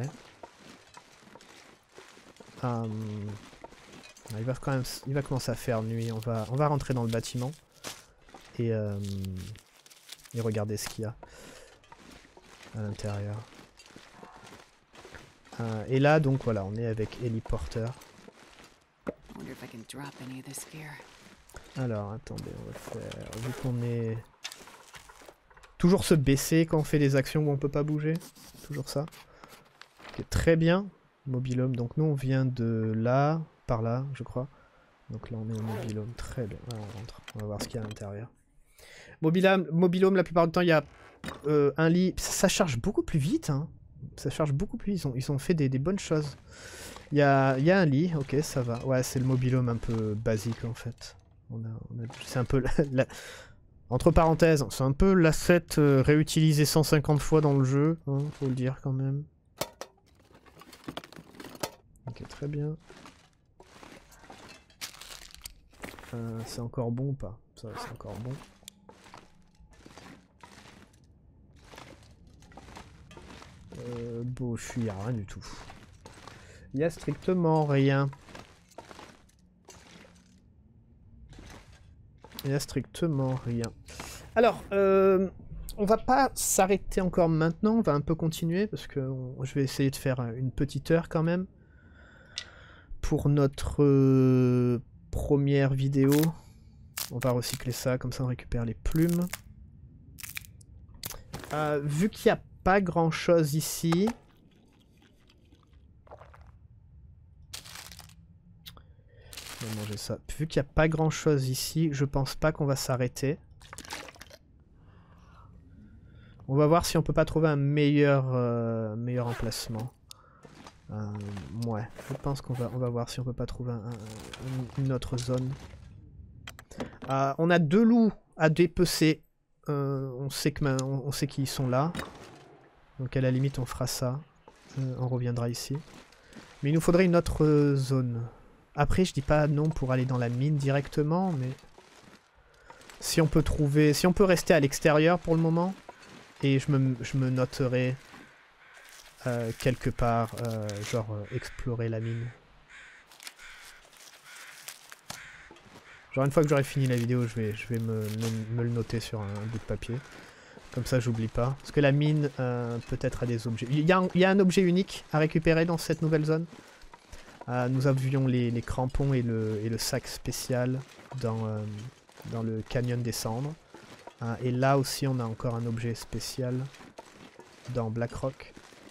[SPEAKER 1] Il va commencer à faire nuit. On va rentrer dans le bâtiment. Et regarder ce qu'il y a à l'intérieur. Et là, donc voilà, on est avec Ellie Porter. Alors, attendez, on va faire... Vu qu'on est... Toujours se baisser quand on fait des actions où on peut pas bouger. Toujours ça. Okay, très bien. Mobilhome, donc nous on vient de là, par là, je crois. Donc là on est au mobilhome, très bien. Là, on rentre, on va voir ce qu'il y a à l'intérieur. Mobilhome, la plupart du temps, il y a un lit. Ça charge beaucoup plus vite, hein. Ça charge beaucoup plus. Ils ont fait des bonnes choses. Il y a un lit, ok, ça va. Ouais, c'est le mobilhome un peu basique en fait. C'est un peu entre parenthèses, c'est un peu l'asset réutilisé 150 fois dans le jeu, hein, faut le dire quand même. Ok, très bien. C'est encore bon ou pas? Ça, c'est encore bon. Bon, il n'y a rien du tout. Il y a strictement rien. Il y a strictement rien. Alors, on va pas s'arrêter encore maintenant, on va un peu continuer parce que je vais essayer de faire une petite heure quand même pour notre première vidéo. On va recycler ça, comme ça on récupère les plumes. Vu qu'il n'y a pas grand chose ici. On va manger ça. Vu qu'il n'y a pas grand chose ici, je pense pas qu'on va s'arrêter. On va voir si on peut pas trouver un meilleur emplacement. Ouais, je pense qu'on va voir si on peut pas trouver une autre zone. On a 2 loups à dépecer. On sait qu'ils sont là. Donc à la limite on fera ça. On reviendra ici. Mais il nous faudrait une autre zone. Après je dis pas non pour aller dans la mine directement, mais si on peut trouver, si on peut rester à l'extérieur pour le moment, et je me noterai quelque part, genre explorer la mine. Genre une fois que j'aurai fini la vidéo, je vais me le noter sur un bout de papier. Comme ça j'oublie pas. Parce que la mine peut-être a des objets. Il y a un objet unique à récupérer dans cette nouvelle zone. Nous avions les crampons et le sac spécial dans le canyon des cendres. Et là aussi on a encore un objet spécial dans Blackrock.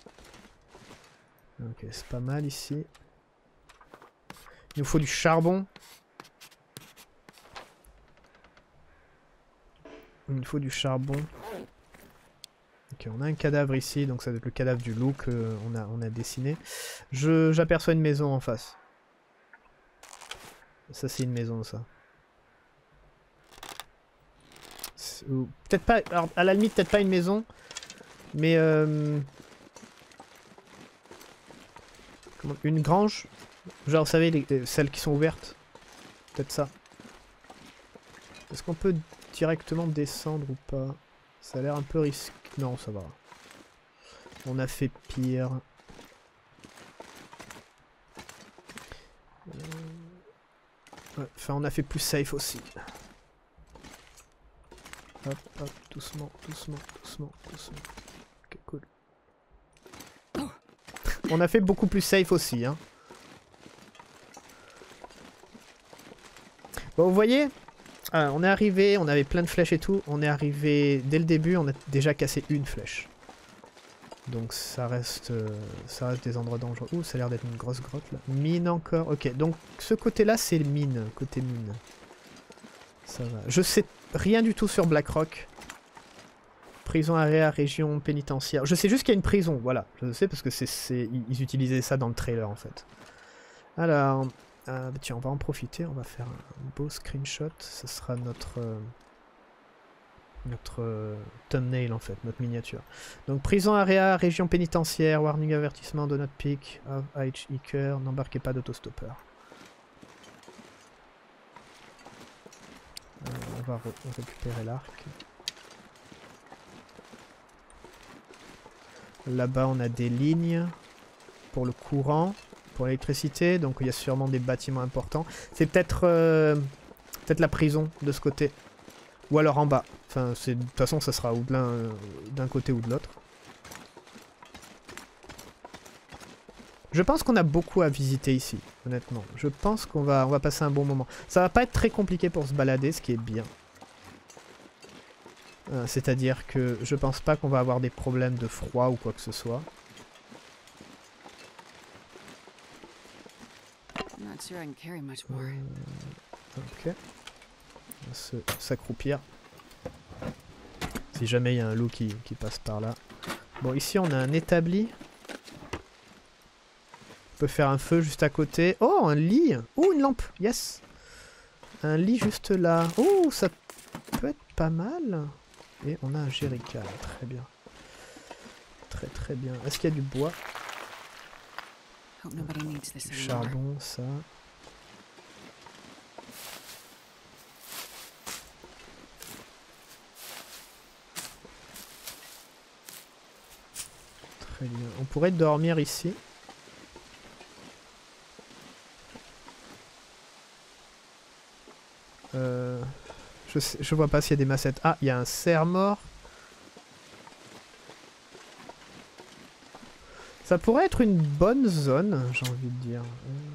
[SPEAKER 1] Ok, c'est pas mal ici. Il nous faut du charbon. Il nous faut du charbon. Ok, on a un cadavre ici, donc ça doit être le cadavre du loup qu'on a dessiné. J'aperçois une maison en face. Ça c'est une maison ça. Peut-être pas, alors à la limite peut-être pas une maison, mais une grange. Genre vous savez, celles qui sont ouvertes. Peut-être ça. Est-ce qu'on peut directement descendre ou pas? Ça a l'air un peu risqué. Non, ça va. On a fait pire. Ouais, enfin, on a fait plus safe aussi. Hop, hop, doucement, doucement, doucement, doucement. Ok, cool. On a fait beaucoup plus safe aussi, hein. Bon, vous voyez, on est arrivé, on avait plein de flèches et tout. On est arrivé dès le début, on a déjà cassé une flèche. Donc ça reste des endroits dangereux. Ouh, ça a l'air d'être une grosse grotte là. Mine encore. Ok, donc ce côté-là c'est mine, côté mine. Ça va. Je sais rien du tout sur Blackrock. Prison area, région pénitentiaire. Je sais juste qu'il y a une prison, voilà. Je sais parce que ils utilisaient ça dans le trailer en fait. Alors, tiens, on va en profiter. On va faire un beau screenshot. Ce sera notre thumbnail en fait, notre miniature. Donc prison area, région pénitentiaire, warning avertissement, do not pick, hitchhiker, n'embarquez pas d'autostoppeur. On va récupérer l'arc. Là-bas on a des lignes pour le courant, pour l'électricité, donc il y a sûrement des bâtiments importants. C'est peut-être la prison de ce côté. Ou alors en bas. Enfin, de toute façon, ça sera ou d'un côté ou de l'autre. Je pense qu'on a beaucoup à visiter ici, honnêtement. Je pense qu'on va passer un bon moment. Ça va pas être très compliqué pour se balader, ce qui est bien. C'est-à-dire que je pense pas qu'on va avoir des problèmes de froid ou quoi que ce soit. Ok. On va s'accroupir. Si jamais il y a un loup qui passe par là. Bon, ici on a un établi. On peut faire un feu juste à côté. Oh, un lit. Oh, une lampe. Yes. Un lit juste là. Oh, ça peut être pas mal. Et on a un jerrycan. Très bien. Très très bien. Est-ce qu'il y a du bois? Du charbon, ça. Très bien. On pourrait dormir ici. Je vois pas s'il y a des massettes. Ah, il y a un cerf mort. Ça pourrait être une bonne zone, j'ai envie de dire.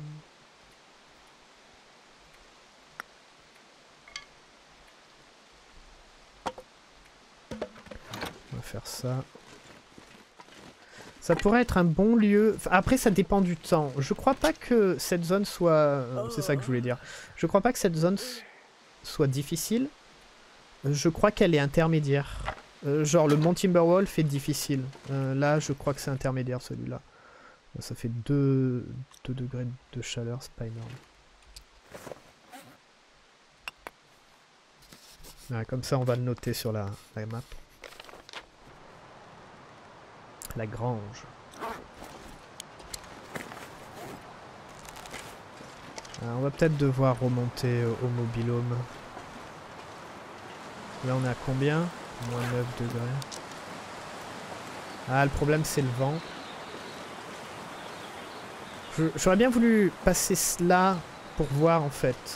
[SPEAKER 1] On va faire ça. Ça pourrait être un bon lieu. Après, ça dépend du temps. Je crois pas que cette zone soit... c'est ça que je voulais dire. Je crois pas que cette zone soit difficile. Je crois qu'elle est intermédiaire. Genre, le Mont Timberwolf est difficile. Là, je crois que c'est intermédiaire, celui-là. Ça fait 2 degrés de chaleur, c'est pas énorme. Ouais, comme ça, on va le noter sur la map. La grange. Alors, on va peut-être devoir remonter au mobilhome. Là on est à combien? Moins 9 degrés. Ah, le problème c'est le vent. J'aurais bien voulu passer cela pour voir en fait.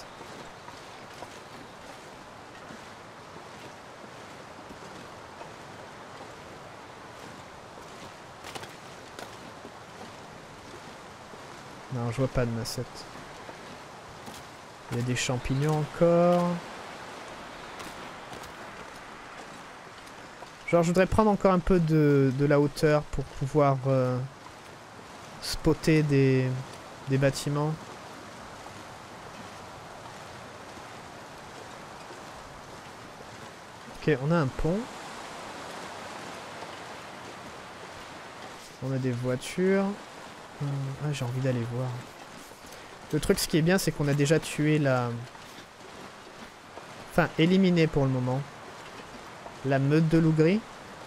[SPEAKER 1] Non, je vois pas de massette. Il y a des champignons encore. Genre, je voudrais prendre encore un peu de la hauteur pour pouvoir spotter des bâtiments. Ok, on a un pont. On a des voitures. Ah, j'ai envie d'aller voir. Le truc, ce qui est bien, c'est qu'on a déjà tué la... Enfin, éliminé pour le moment. La meute de loup gris.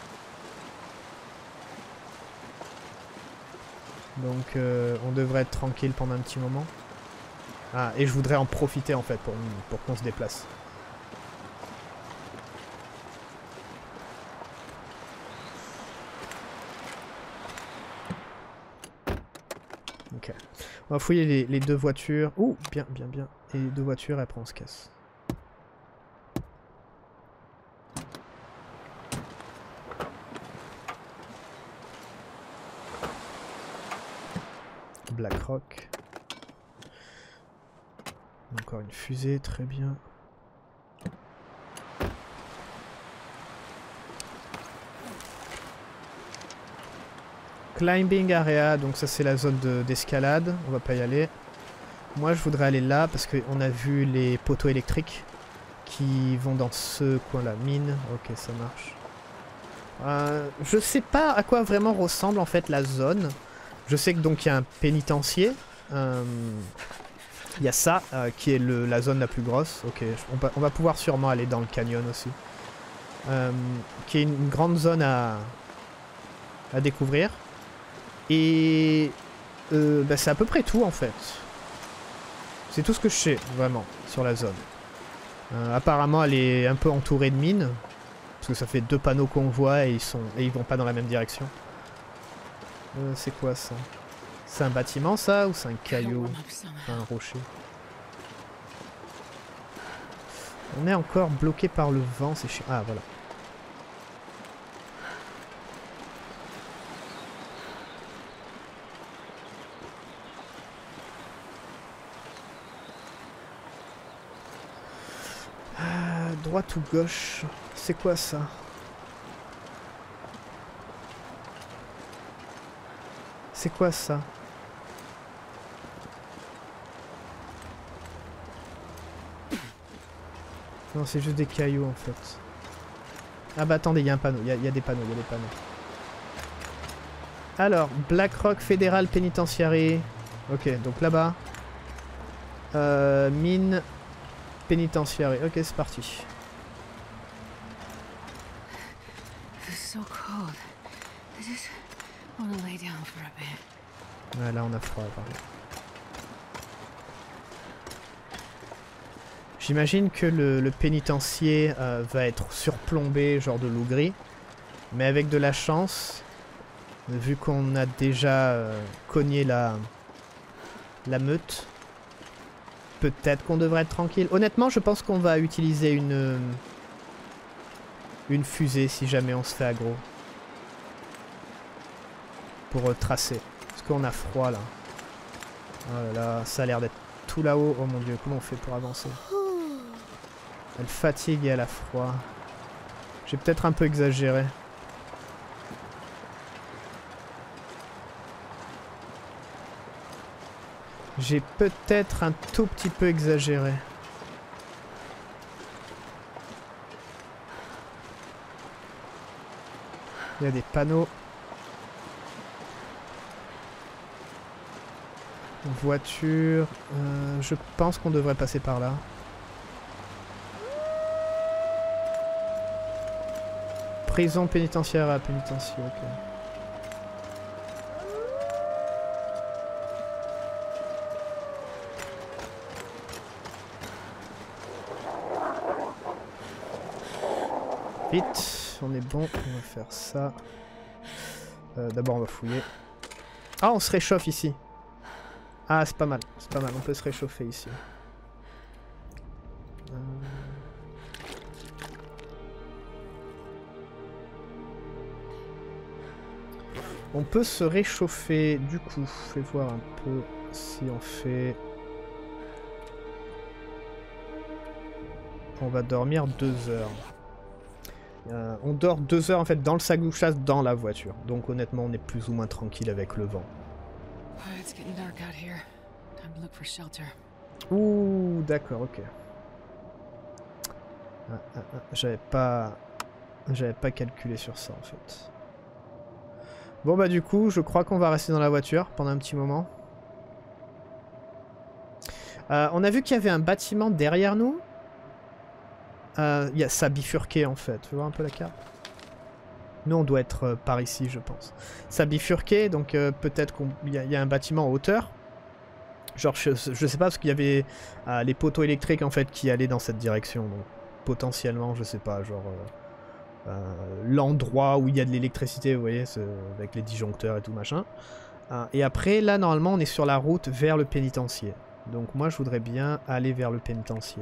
[SPEAKER 1] Donc on devrait être tranquille pendant un petit moment. Ah, et je voudrais en profiter en fait pour qu'on se déplace. Ok. On va fouiller les 2 voitures. Ouh, bien, bien, bien. Et les 2 voitures, et après on se casse. Blackrock. Encore une fusée, très bien. Climbing area, donc ça c'est la zone d'escalade, on va pas y aller. Moi je voudrais aller là parce qu'on a vu les poteaux électriques qui vont dans ce coin-là. Mine, ok ça marche. Je sais pas à quoi vraiment ressemble en fait la zone. Je sais que donc il y a un pénitencier. Il y a ça qui est la zone la plus grosse. Ok, on va pouvoir sûrement aller dans le canyon aussi. Qui est une grande zone à découvrir. Et bah, c'est à peu près tout en fait. C'est tout ce que je sais vraiment sur la zone. Apparemment elle est un peu entourée de mines. Parce que ça fait 2 panneaux qu'on voit et ils vont pas dans la même direction. C'est quoi ça? C'est un bâtiment ça ou c'est un caillou? Un rocher? On est encore bloqué par le vent, c'est chiant. Ah voilà. Droite ou gauche? C'est quoi ça? C'est quoi ça? Non, c'est juste des cailloux en fait. Ah bah attendez, il y a un panneau, il y a des panneaux, il y a des panneaux. Alors, Black Rock Federal Penitentiary. Ok, donc là-bas. Mine Penitentiary. Ok, c'est parti.
[SPEAKER 2] So cold. I just want to lay down for a bit.
[SPEAKER 1] Ouais, là on a froid, pardon. J'imagine que le pénitencier va être surplombé, genre de loup gris. Mais avec de la chance, vu qu'on a déjà cogné la meute, peut-être qu'on devrait être tranquille. Honnêtement, je pense qu'on va utiliser une fusée si jamais on se fait aggro. Pour tracer. Parce qu'on a froid là. Oh là là, ça a l'air d'être tout là-haut. Oh mon dieu, comment on fait pour avancer? Elle fatigue et elle a froid. J'ai peut-être un peu exagéré. J'ai peut-être un tout petit peu exagéré. Il y a des panneaux. Voiture. Je pense qu'on devrait passer par là. Prison pénitentiaire à pénitencier, ok. Vite, on est bon, on va faire ça. D'abord on va fouiller. Ah, on se réchauffe ici. Ah, c'est pas mal, on peut se réchauffer ici. On peut se réchauffer, du coup, je vais voir un peu si on fait... On va dormir 2 heures. On dort 2 heures en fait dans le sac douchage dans la voiture. Donc honnêtement on est plus ou moins tranquille avec le vent. Ouh d'accord, ok. J'avais pas calculé sur ça en fait. Bon bah du coup je crois qu'on va rester dans la voiture pendant un petit moment. On a vu qu'il y avait un bâtiment derrière nous. Ça bifurqué en fait, tu vois un peu la carte? Nous on doit être par ici je pense. Ça bifurqué donc peut-être qu'il y a un bâtiment en hauteur. Genre je sais pas parce qu'il y avait les poteaux électriques en fait qui allaient dans cette direction. Donc potentiellement je sais pas genre l'endroit où il y a de l'électricité vous voyez avec les disjoncteurs et tout machin. Et après là normalement on est sur la route vers le pénitencier. Donc moi je voudrais bien aller vers le pénitencier.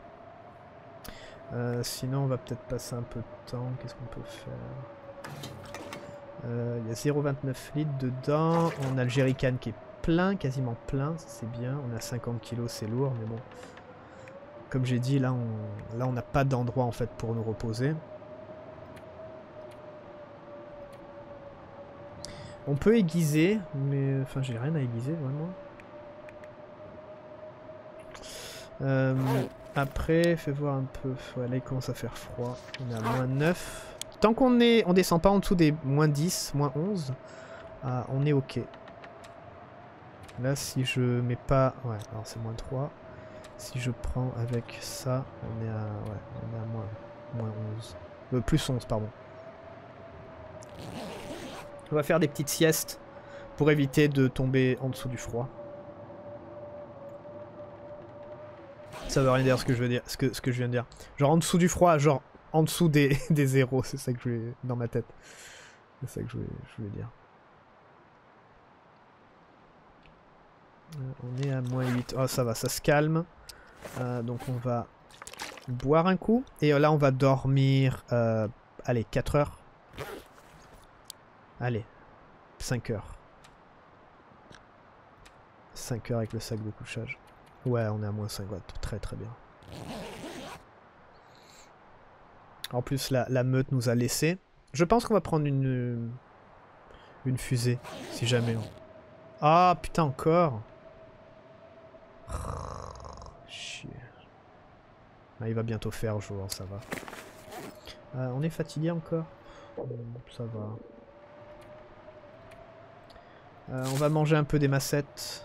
[SPEAKER 1] Sinon on va peut-être passer un peu de temps. Qu'est-ce qu'on peut faire? Il y a 0,29 litres dedans. On a le jerrycan qui est plein, quasiment plein, c'est bien. On a 50 kilos, c'est lourd, mais bon. Comme j'ai dit, là on n'a pas d'endroit en fait pour nous reposer. On peut aiguiser, mais enfin j'ai rien à aiguiser vraiment. Après, fais voir un peu. Ouais, là il commence à faire froid. On est à moins 9. Tant qu'on on descend pas en dessous des moins 10, moins 11, on est ok. Là si je mets pas... Ouais, alors c'est moins 3. Si je prends avec ça, on est à, ouais, on est à moins 11. Plus 11, pardon. On va faire des petites siestes pour éviter de tomber en dessous du froid. Ça veut rien dire ce que je veux dire, ce que je viens de dire. Genre en dessous du froid, genre en dessous des zéros, c'est ça que je voulais dans ma tête. C'est ça que je voulais dire. On est à moins 8. Oh ça va, ça se calme. Donc on va boire un coup. Et là on va dormir, allez, 4 heures. Allez, 5 heures. 5 heures avec le sac de couchage. Ouais, on est à moins 5 watts. Très très bien. En plus, la meute nous a laissé. Je pense qu'on va prendre une fusée, si jamais. Ah, putain, encore. Chier. Ah, il va bientôt faire jour, ça va. On est fatigué encore. Ça va. On va manger un peu des massettes.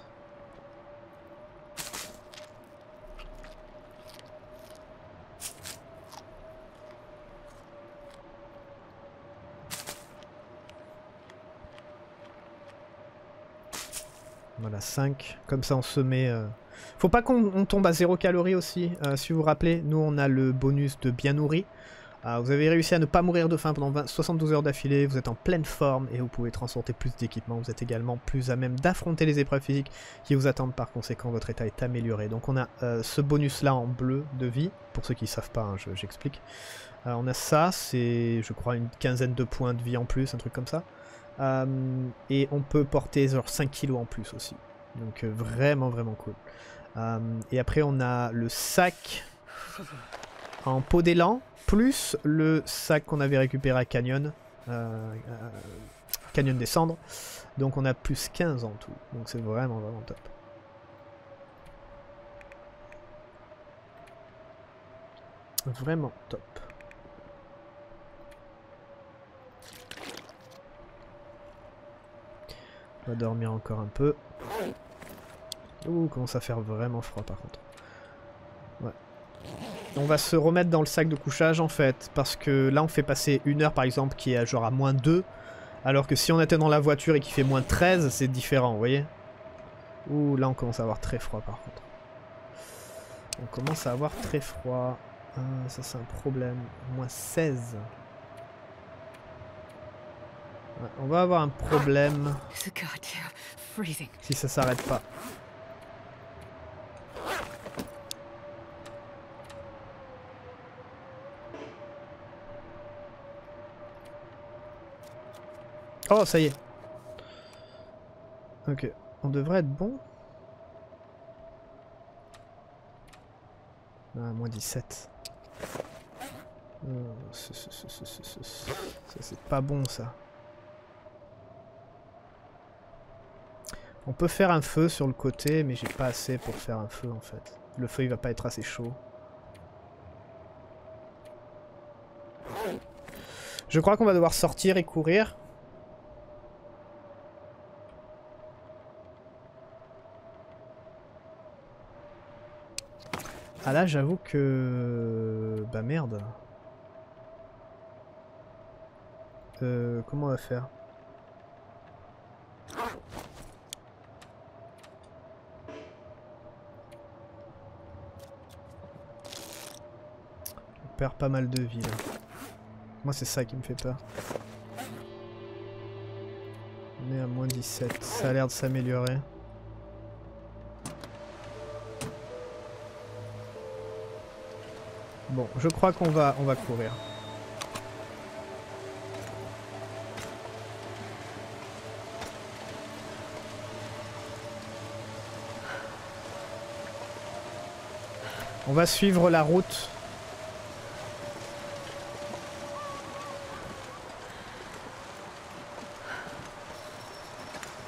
[SPEAKER 1] Voilà, 5. Comme ça, on se met... Faut pas qu'on tombe à 0 calories aussi. Si vous vous rappelez, nous, on a le bonus de bien nourri. Vous avez réussi à ne pas mourir de faim pendant 72 heures d'affilée. Vous êtes en pleine forme et vous pouvez transporter plus d'équipements. Vous êtes également plus à même d'affronter les épreuves physiques qui vous attendent. Par conséquent, votre état est amélioré. Donc, on a ce bonus-là en bleu de vie. Pour ceux qui ne savent pas, hein, j'explique. On a ça. C'est, je crois, une quinzaine de points de vie en plus. Un truc comme ça. Et on peut porter genre 5 kilos en plus aussi. Donc vraiment vraiment cool. Et après on a le sac en peau d'élan, plus le sac qu'on avait récupéré à Canyon. Canyon des Cendres. Donc on a plus 15 en tout. Donc c'est vraiment vraiment top. Vraiment top. On va dormir encore un peu. Ouh, commence à faire vraiment froid par contre. Ouais. On va se remettre dans le sac de couchage en fait. Parce que là on fait passer 1 heure par exemple qui est genre à moins 2. Alors que si on était dans la voiture et qu'il fait moins 13, c'est différent, vous voyez. Ouh, là on commence à avoir très froid par contre. On commence à avoir très froid. Ça c'est un problème. Moins 16. Ouais, on va avoir un problème si ça s'arrête pas. Oh, ça y est. Ok, on devrait être bon. Moins 17. Ça c'est pas bon ça. On peut faire un feu sur le côté, mais j'ai pas assez pour faire un feu en fait. Le feu il va pas être assez chaud. Je crois qu'on va devoir sortir et courir. Ah là j'avoue que... Bah merde. Comment on va faire ? On perd pas mal de vie là. Moi c'est ça qui me fait peur. On est à moins 17. Ça a l'air de s'améliorer. Bon, je crois qu'on va courir. On va suivre la route.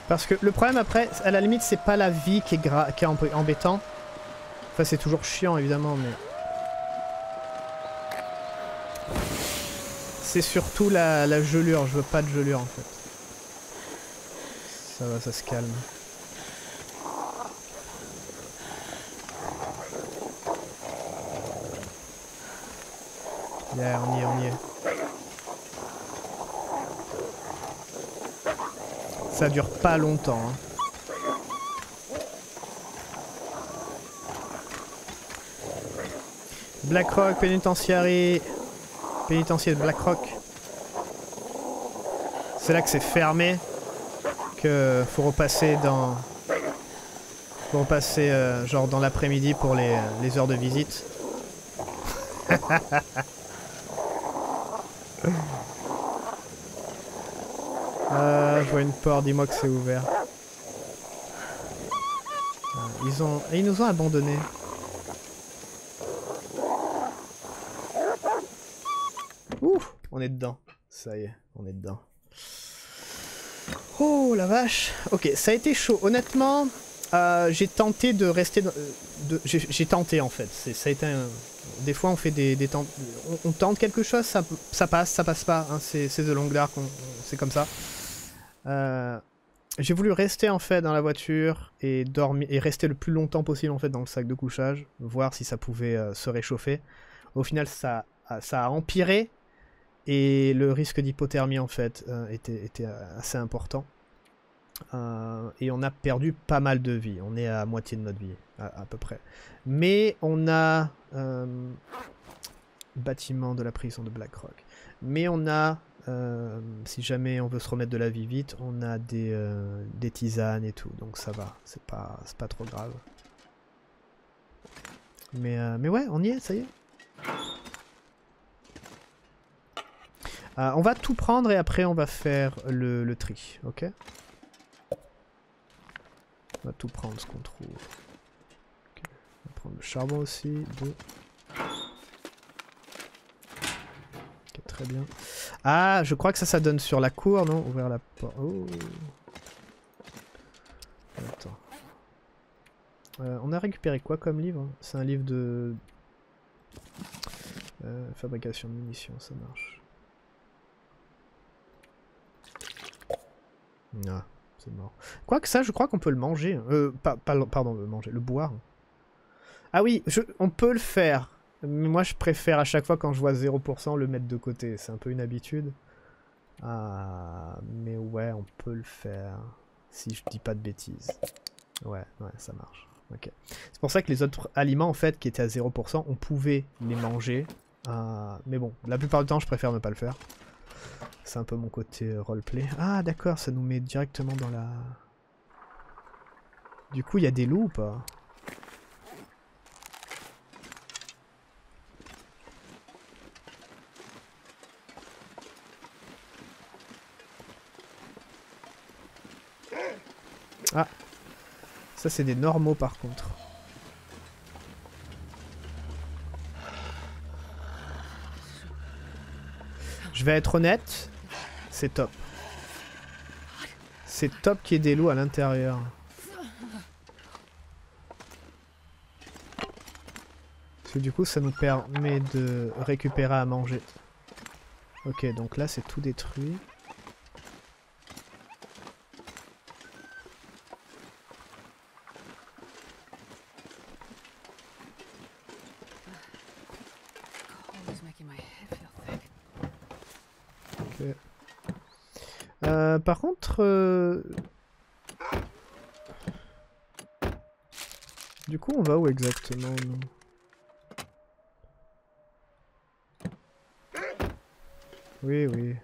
[SPEAKER 1] Parce que le problème après, à la limite, c'est pas la vie qui est embêtant. Enfin, c'est toujours chiant évidemment, mais... C'est surtout la gelure, je veux pas de gelure en fait. Ça va, ça se calme. Yeah, on y est, on y est. Ça dure pas longtemps. Hein. Blackrock, Penitentiary. Pénitencier de Blackrock. C'est là que c'est fermé. Que faut repasser dans... Faut repasser genre dans l'après-midi pour les heures de visite. Je vois une porte, dis-moi que c'est ouvert. Ils nous ont abandonnés. Ouf, on est dedans. Ça y est, on est dedans. Oh la vache. Ok, ça a été chaud. Honnêtement, j'ai tenté de rester... j'ai tenté en fait. Ça a été un... Des fois on fait on tente quelque chose, ça passe pas. Hein. C'est The Long Dark, c'est comme ça. J'ai voulu rester en fait dans la voiture et dormir et rester le plus longtemps possible en fait dans le sac de couchage, voir si ça pouvait se réchauffer. Au final ça a empiré et le risque d'hypothermie en fait était assez important. Et on a perdu pas mal de vie, on est à moitié de notre vie à peu près. Mais on a bâtiment de la prison de Blackrock. Mais on a si jamais on veut se remettre de la vie vite, on a des tisanes et tout, donc ça va, c'est pas trop grave. Mais ouais, on y est, ça y est. On va tout prendre et après on va faire le tri, ok? On va tout prendre ce qu'on trouve. Okay. On va prendre le charbon aussi, 2. Ok, très bien. Ah, je crois que ça donne sur la cour, non? Ouvrir la porte. Oh. Attends. On a récupéré quoi comme livre? C'est un livre de... fabrication de munitions, ça marche. Ah, c'est mort. Quoique ça, je crois qu'on peut le manger. Pardon, le manger, le boire. Ah oui, on peut le faire. Mais moi, je préfère à chaque fois quand je vois 0% le mettre de côté. C'est un peu une habitude. Ah, mais ouais, on peut le faire. Si je dis pas de bêtises. Ouais, ça marche. Ok. C'est pour ça que les autres aliments, en fait, qui étaient à 0%, on pouvait les manger. Mais bon, la plupart du temps, je préfère ne pas le faire. C'est un peu mon côté roleplay. Ah, d'accord, ça nous met directement dans la... Du coup, il y a des loups ou pas? Ah, ça c'est des normaux par contre. Je vais être honnête, c'est top. C'est top qu'il y ait des loups à l'intérieur. Parce que du coup ça nous permet de récupérer à manger. Ok, donc là c'est tout détruit. Par contre, du coup, on va où exactement, nous? Oui.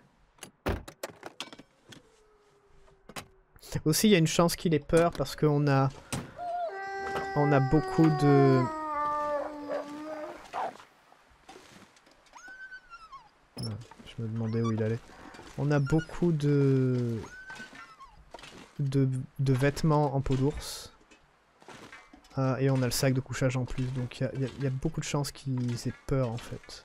[SPEAKER 1] Aussi, il y a une chance qu'il ait peur parce qu'on a beaucoup de... Ah, je me demandais où il allait. On a beaucoup de vêtements en peau d'ours. Et on a le sac de couchage en plus, donc il y a beaucoup de chances qu'ils aient peur en fait.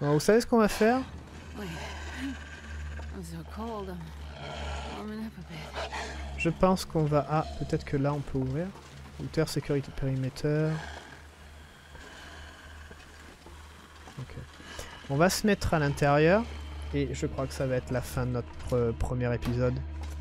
[SPEAKER 1] Alors, vous savez ce qu'on va faire?
[SPEAKER 2] Wait. I'm so cold. I'm warming up a bit.
[SPEAKER 1] Je pense qu'on va... Ah, peut-être que là on peut ouvrir. Hauteur, sécurité, périmètre. Ok. On va se mettre à l'intérieur. Et je crois que ça va être la fin de notre premier épisode.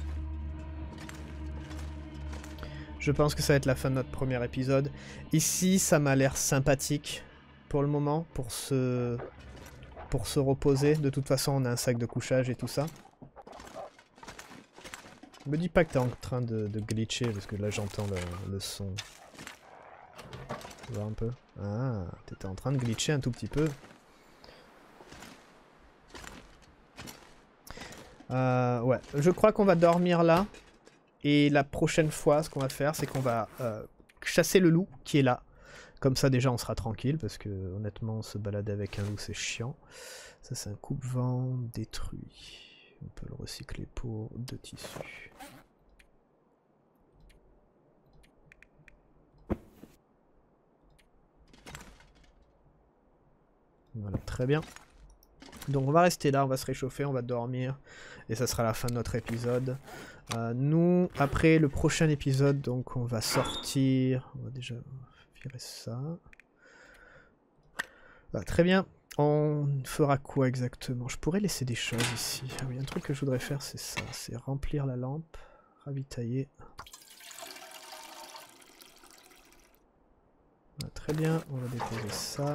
[SPEAKER 1] Je pense que ça va être la fin de notre premier épisode. Ici, ça m'a l'air sympathique pour le moment, pour se reposer. De toute façon, on a un sac de couchage et tout ça. Me dis pas que t'es en train de glitcher, parce que là j'entends le son. Tu vois un peu? Ah, t'étais en train de glitcher un tout petit peu. Ouais, je crois qu'on va dormir là. Et la prochaine fois, ce qu'on va faire, c'est qu'on va chasser le loup qui est là. Comme ça, déjà, on sera tranquille, parce que honnêtement, se balader avec un loup, c'est chiant. Ça, c'est un coupe-vent détruit. On peut le recycler pour 2 tissus. Voilà, très bien. Donc on va rester là, on va se réchauffer, on va dormir. Et ça sera la fin de notre épisode. Nous, après le prochain épisode, donc on va sortir... On va déjà virer ça. Voilà, très bien. On fera quoi exactement? Je pourrais laisser des choses ici. Ah oui, un truc que je voudrais faire, c'est ça. C'est remplir la lampe, ravitailler. Voilà, très bien, on va déposer ça.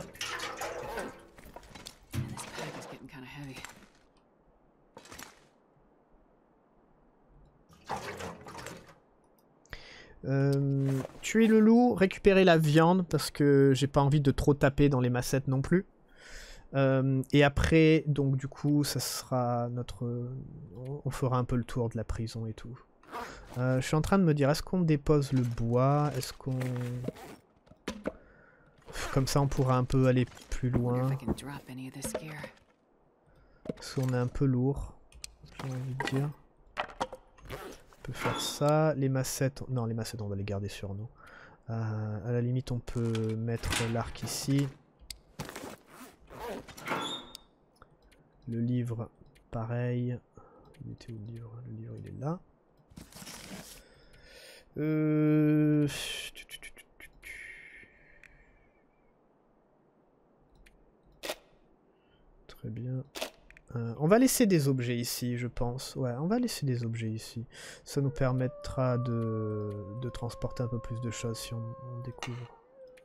[SPEAKER 1] Tuer le loup, récupérer la viande parce que j'ai pas envie de trop taper dans les massettes non plus. Et après, donc du coup, ça sera notre... On fera un peu le tour de la prison et tout. Je suis en train de me dire, est-ce qu'on dépose le bois? Est-ce qu'on... Comme ça, on pourra un peu aller plus loin. Parce qu'on est un peu lourd, j'ai envie de dire. On peut faire ça. Les massettes... Non, les massettes, on va les garder sur nous. À la limite, on peut mettre l'arc ici. Le livre, pareil. Il était où le livre? Le livre, il est là. Très bien. On va laisser des objets ici, je pense. Ouais, on va laisser des objets ici. Ça nous permettra de transporter un peu plus de choses si on découvre.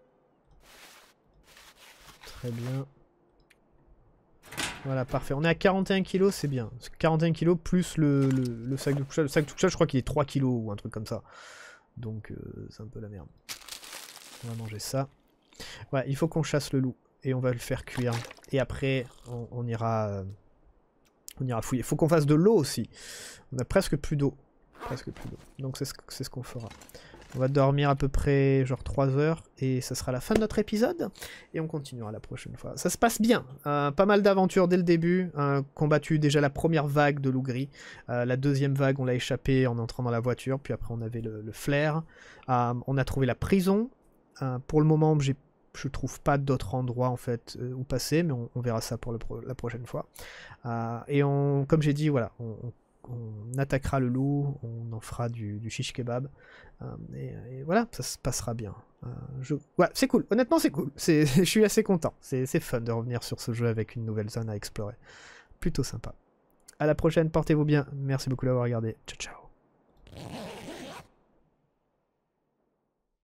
[SPEAKER 1] Très bien. Voilà, parfait. On est à 41 kg, c'est bien. 41 kg plus le sac de couchage. Le sac de couchage, je crois qu'il est 3 kg ou un truc comme ça. Donc, c'est un peu la merde. On va manger ça. Ouais, il faut qu'on chasse le loup. Et on va le faire cuire. Et après, on ira fouiller. Il faut qu'on fasse de l'eau aussi. On a presque plus d'eau. Presque plus d'eau. Donc, c'est ce qu'on fera. On va dormir à peu près genre 3 heures et ça sera la fin de notre épisode et on continuera la prochaine fois. Ça se passe bien, pas mal d'aventures dès le début, combattu déjà la première vague de loup gris, la deuxième vague on l'a échappé en entrant dans la voiture, puis après on avait le flair, on a trouvé la prison, pour le moment je trouve pas d'autres endroits en fait où passer, mais on verra ça pour la prochaine fois. Et comme j'ai dit, voilà, on attaquera le loup, on en fera du shish kebab, et voilà, ça se passera bien. Ouais, c'est cool, honnêtement c'est cool, je suis assez content, c'est fun de revenir sur ce jeu avec une nouvelle zone à explorer. Plutôt sympa. À la prochaine, portez-vous bien, merci beaucoup d'avoir regardé, ciao ciao.